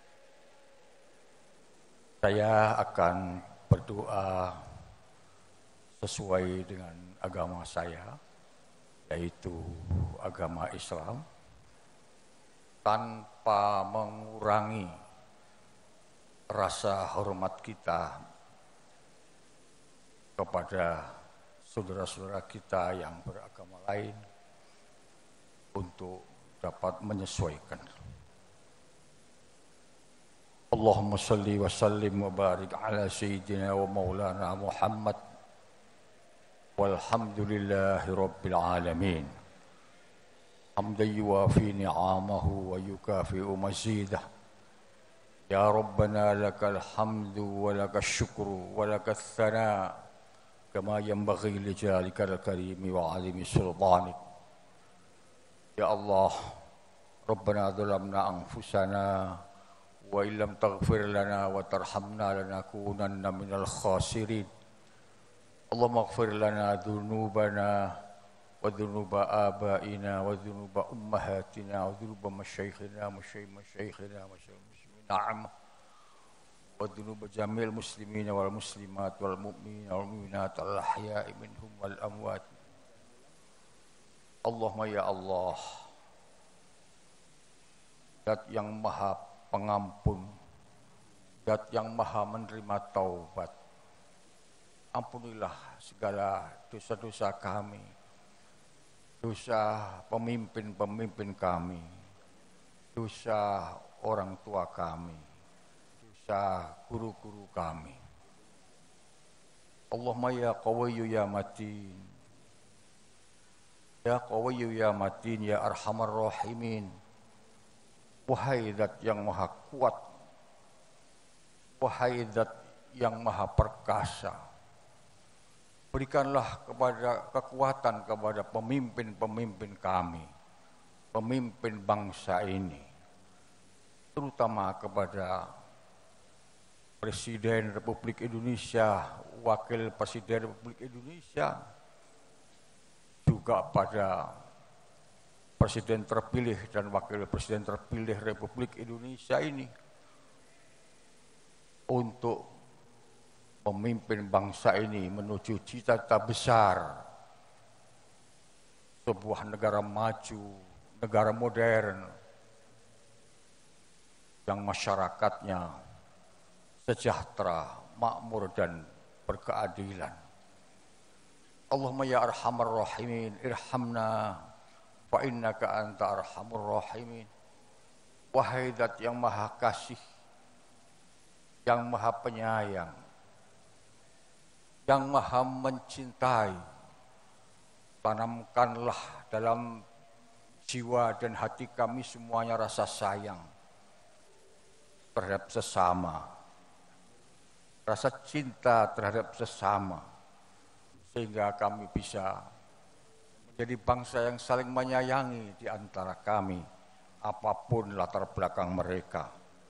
Saya akan berdoa sesuai dengan agama saya, yaitu agama Islam, tanpa mengurangi rasa hormat kita kepada saudara-saudara kita yang beragama lain untuk dapat menyesuaikan. Allahumma salli wa sallim wa barik ala sayyidina wa maulana Muhammad walhamdulillahi rabbil alamin. Hamdan yuwafi ni'amahu wa yukafi'u mazidah. Ya Rabbana lakal hamdu wa lakal syukru wa lakal thana kama yanbaghi li jalikal karimi wa azimi sultanik. Ya Allah, Rabbana zalamna anfusana wa illam taghfir lana wa tarhamna lanakunanna minal khasirin. Allahumma ighfir lana dhunubana wa dhunuba abaina wa dhunuba ummahatina wa dhunuba masyayikhina masyayikhina masyayikhina na'am wa dhunuba jamil muslimina wal muslimat wal mu'minina wal mu'minat al ahya'i minhum wal amwat. Allahumma ya Allah, Zat yang maha pengampun, Zat yang maha menerima taubat, ampunilah segala dosa-dosa kami, dosa pemimpin-pemimpin kami, dosa orang tua kami, dosa guru-guru kami. Allahumma ya qawiyyu ya matin, ya qawiyyu ya matin ya arhamar rahimin. Wahai Zat yang maha kuat, wahai Zat yang maha perkasa, berikanlah kepada kekuatan kepada pemimpin-pemimpin kami, pemimpin bangsa ini, terutama kepada Presiden Republik Indonesia, Wakil Presiden Republik Indonesia, juga pada Presiden terpilih dan Wakil Presiden terpilih Republik Indonesia ini, untuk pemimpin bangsa ini menuju cita-cita besar sebuah negara maju, negara modern yang masyarakatnya sejahtera, makmur dan berkeadilan. Allahumma ya arhamar rahimin irhamna fa innaka anta arhamur rahimin. Wahai Zat yang maha kasih, yang maha penyayang, yang maha mencintai, tanamkanlah dalam jiwa dan hati kami semuanya rasa sayang terhadap sesama, rasa cinta terhadap sesama, sehingga kami bisa menjadi bangsa yang saling menyayangi di antara kami, apapun latar belakang mereka.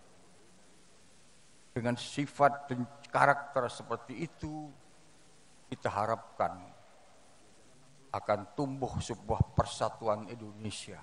Dengan sifat dan karakter seperti itu, kita harapkan akan tumbuh sebuah persatuan Indonesia,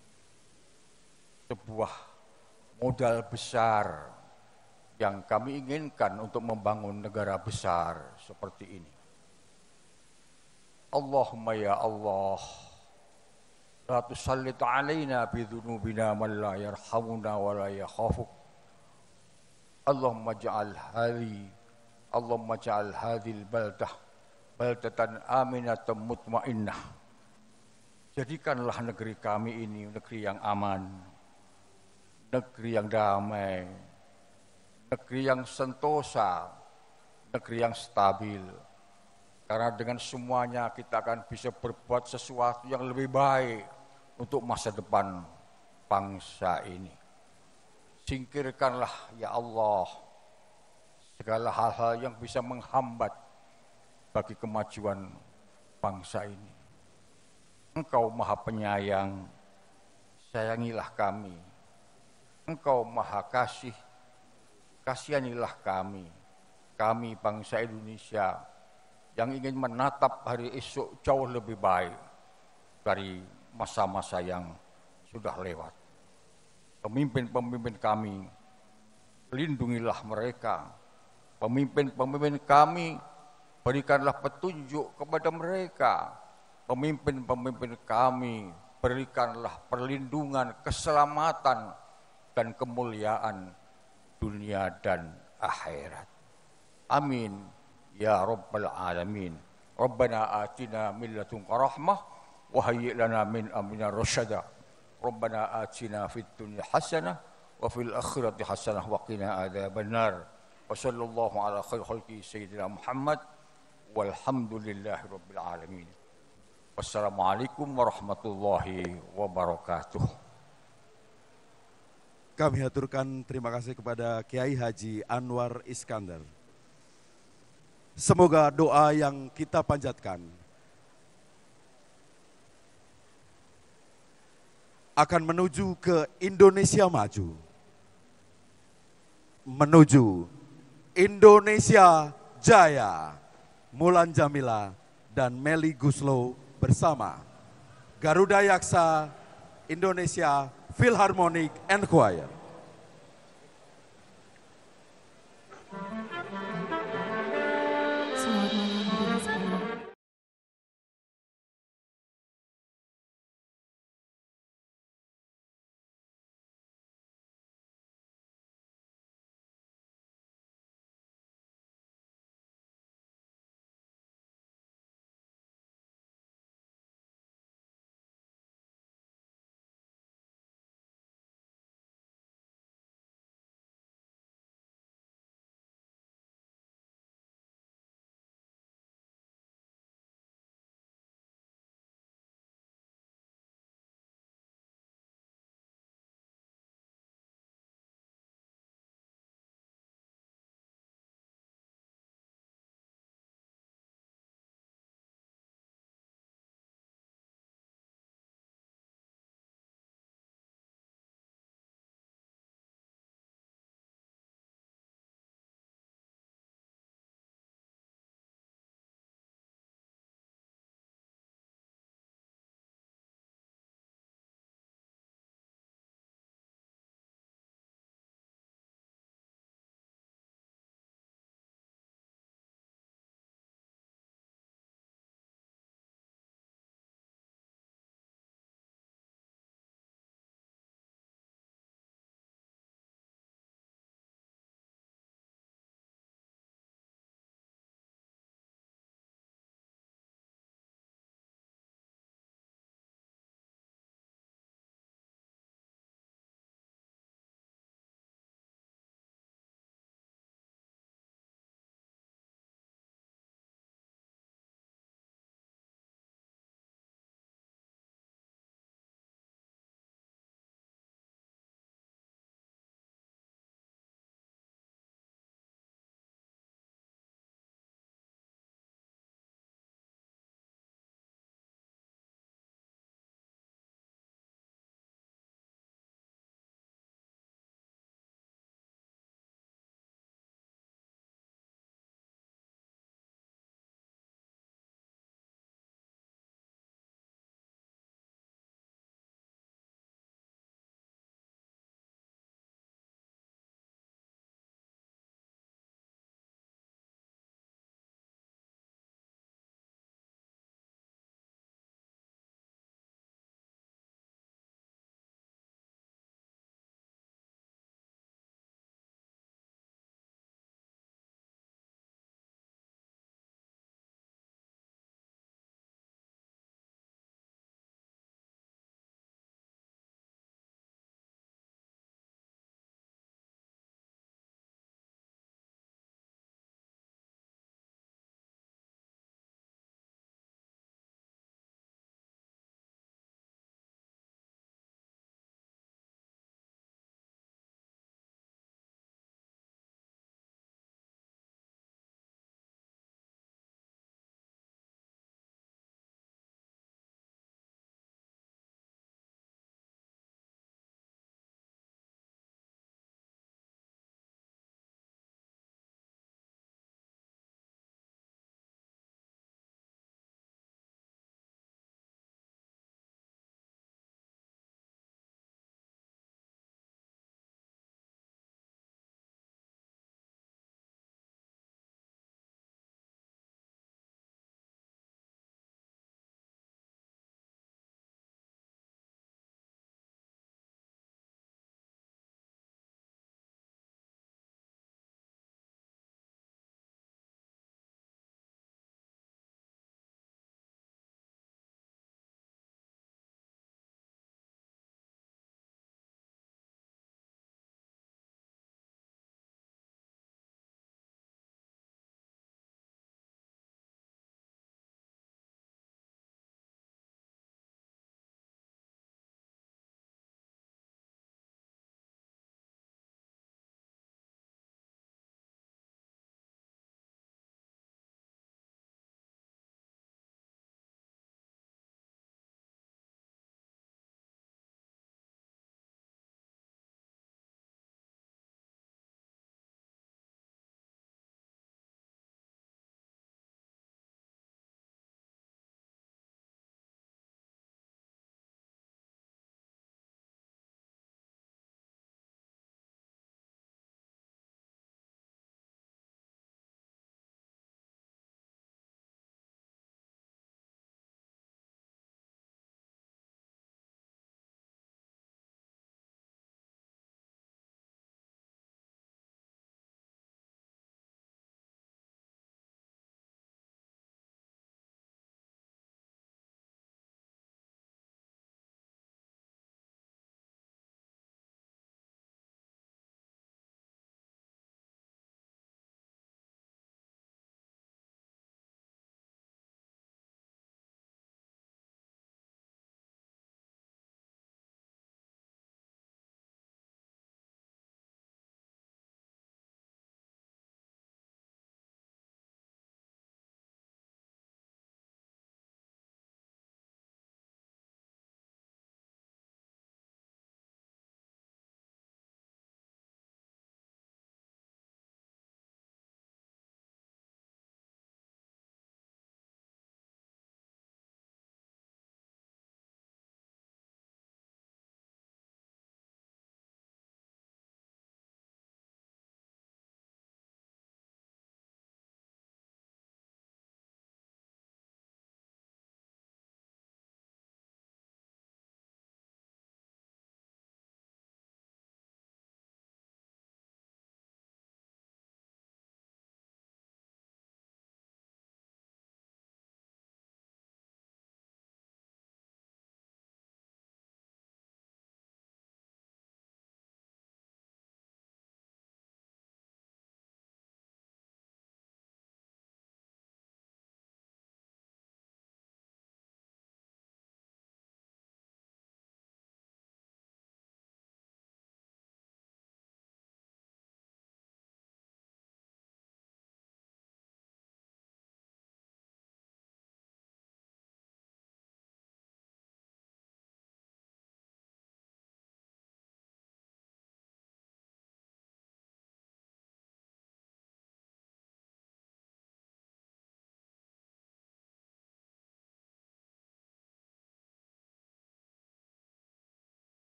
sebuah modal besar yang kami inginkan untuk membangun negara besar seperti ini. Allahumma ya Allah, la tusallit alaina bidhunubina man la yarhamuna wa la yakhafuk. Allahumma ja'al hadhi Allahumma ja'al hadhil baldah baldatan aminatan mutmainnah. Jadikanlah negeri kami ini negeri yang aman, negeri yang damai, negeri yang sentosa, negeri yang stabil. Karena dengan semuanya kita akan bisa berbuat sesuatu yang lebih baik untuk masa depan bangsa ini. Singkirkanlah ya Allah segala hal-hal yang bisa menghambat bagi kemajuan bangsa ini. Engkau maha penyayang, sayangilah kami. Engkau maha kasih, kasihanilah kami. Kami bangsa Indonesia yang ingin menatap hari esok jauh lebih baik dari masa-masa yang sudah lewat. Pemimpin-pemimpin kami, lindungilah mereka. Pemimpin-pemimpin kami, berikanlah petunjuk kepada mereka. Pemimpin-pemimpin kami, berikanlah perlindungan, keselamatan, dan kemuliaan dunia dan akhirat. Amin ya rabbal alamin. Rabbana atina min ladunka rahmah wa hayyi' lana min amrina rasyada. Rabbana atina fid dunya hasanah wa fil akhirati hasanah wa qina adzabannar. Wa sallallahu ala khairi khalqi sayyidina Muhammad walhamdulillahi rabbil alamin. Wassalamualaikum warahmatullahi wabarakatuh. Kami haturkan terima kasih kepada Kiai Haji Anwar Iskandar. Semoga doa yang kita panjatkan akan menuju ke Indonesia maju, menuju Indonesia Jaya. Mulan Jamila dan Meli Guslow bersama Garuda Yaksa Indonesia Philharmonic and Choir.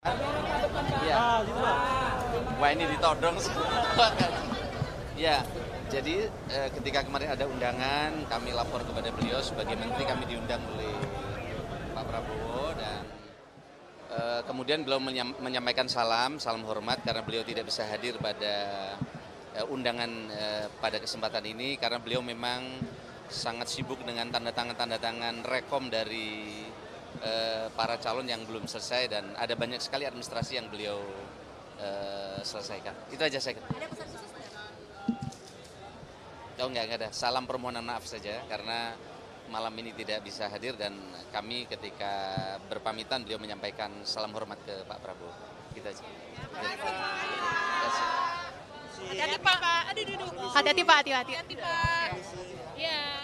Ya. Wah ini ditodong semua. Ya, jadi eh, ketika kemarin ada undangan, kami lapor kepada beliau sebagai menteri, kami diundang oleh Pak Prabowo dan eh, kemudian beliau menyam, menyampaikan salam, salam hormat karena beliau tidak bisa hadir pada eh, undangan eh, pada kesempatan ini karena beliau memang sangat sibuk dengan tanda tangan-tanda tangan rekom dari eh, para calon yang belum selesai dan ada banyak sekali administrasi yang beliau eh, selesaikan. Itu aja saya. Ada pesan khusus nggak? Oh enggak, enggak ada. Salam permohonan maaf saja karena malam ini tidak bisa hadir dan kami ketika berpamitan beliau menyampaikan salam hormat ke Pak Prabowo. Kita aja. Hati-hati Pak. Aduh, duduk. Hati-hati Pak, hati-hati. Hati-hati Pak. Iya.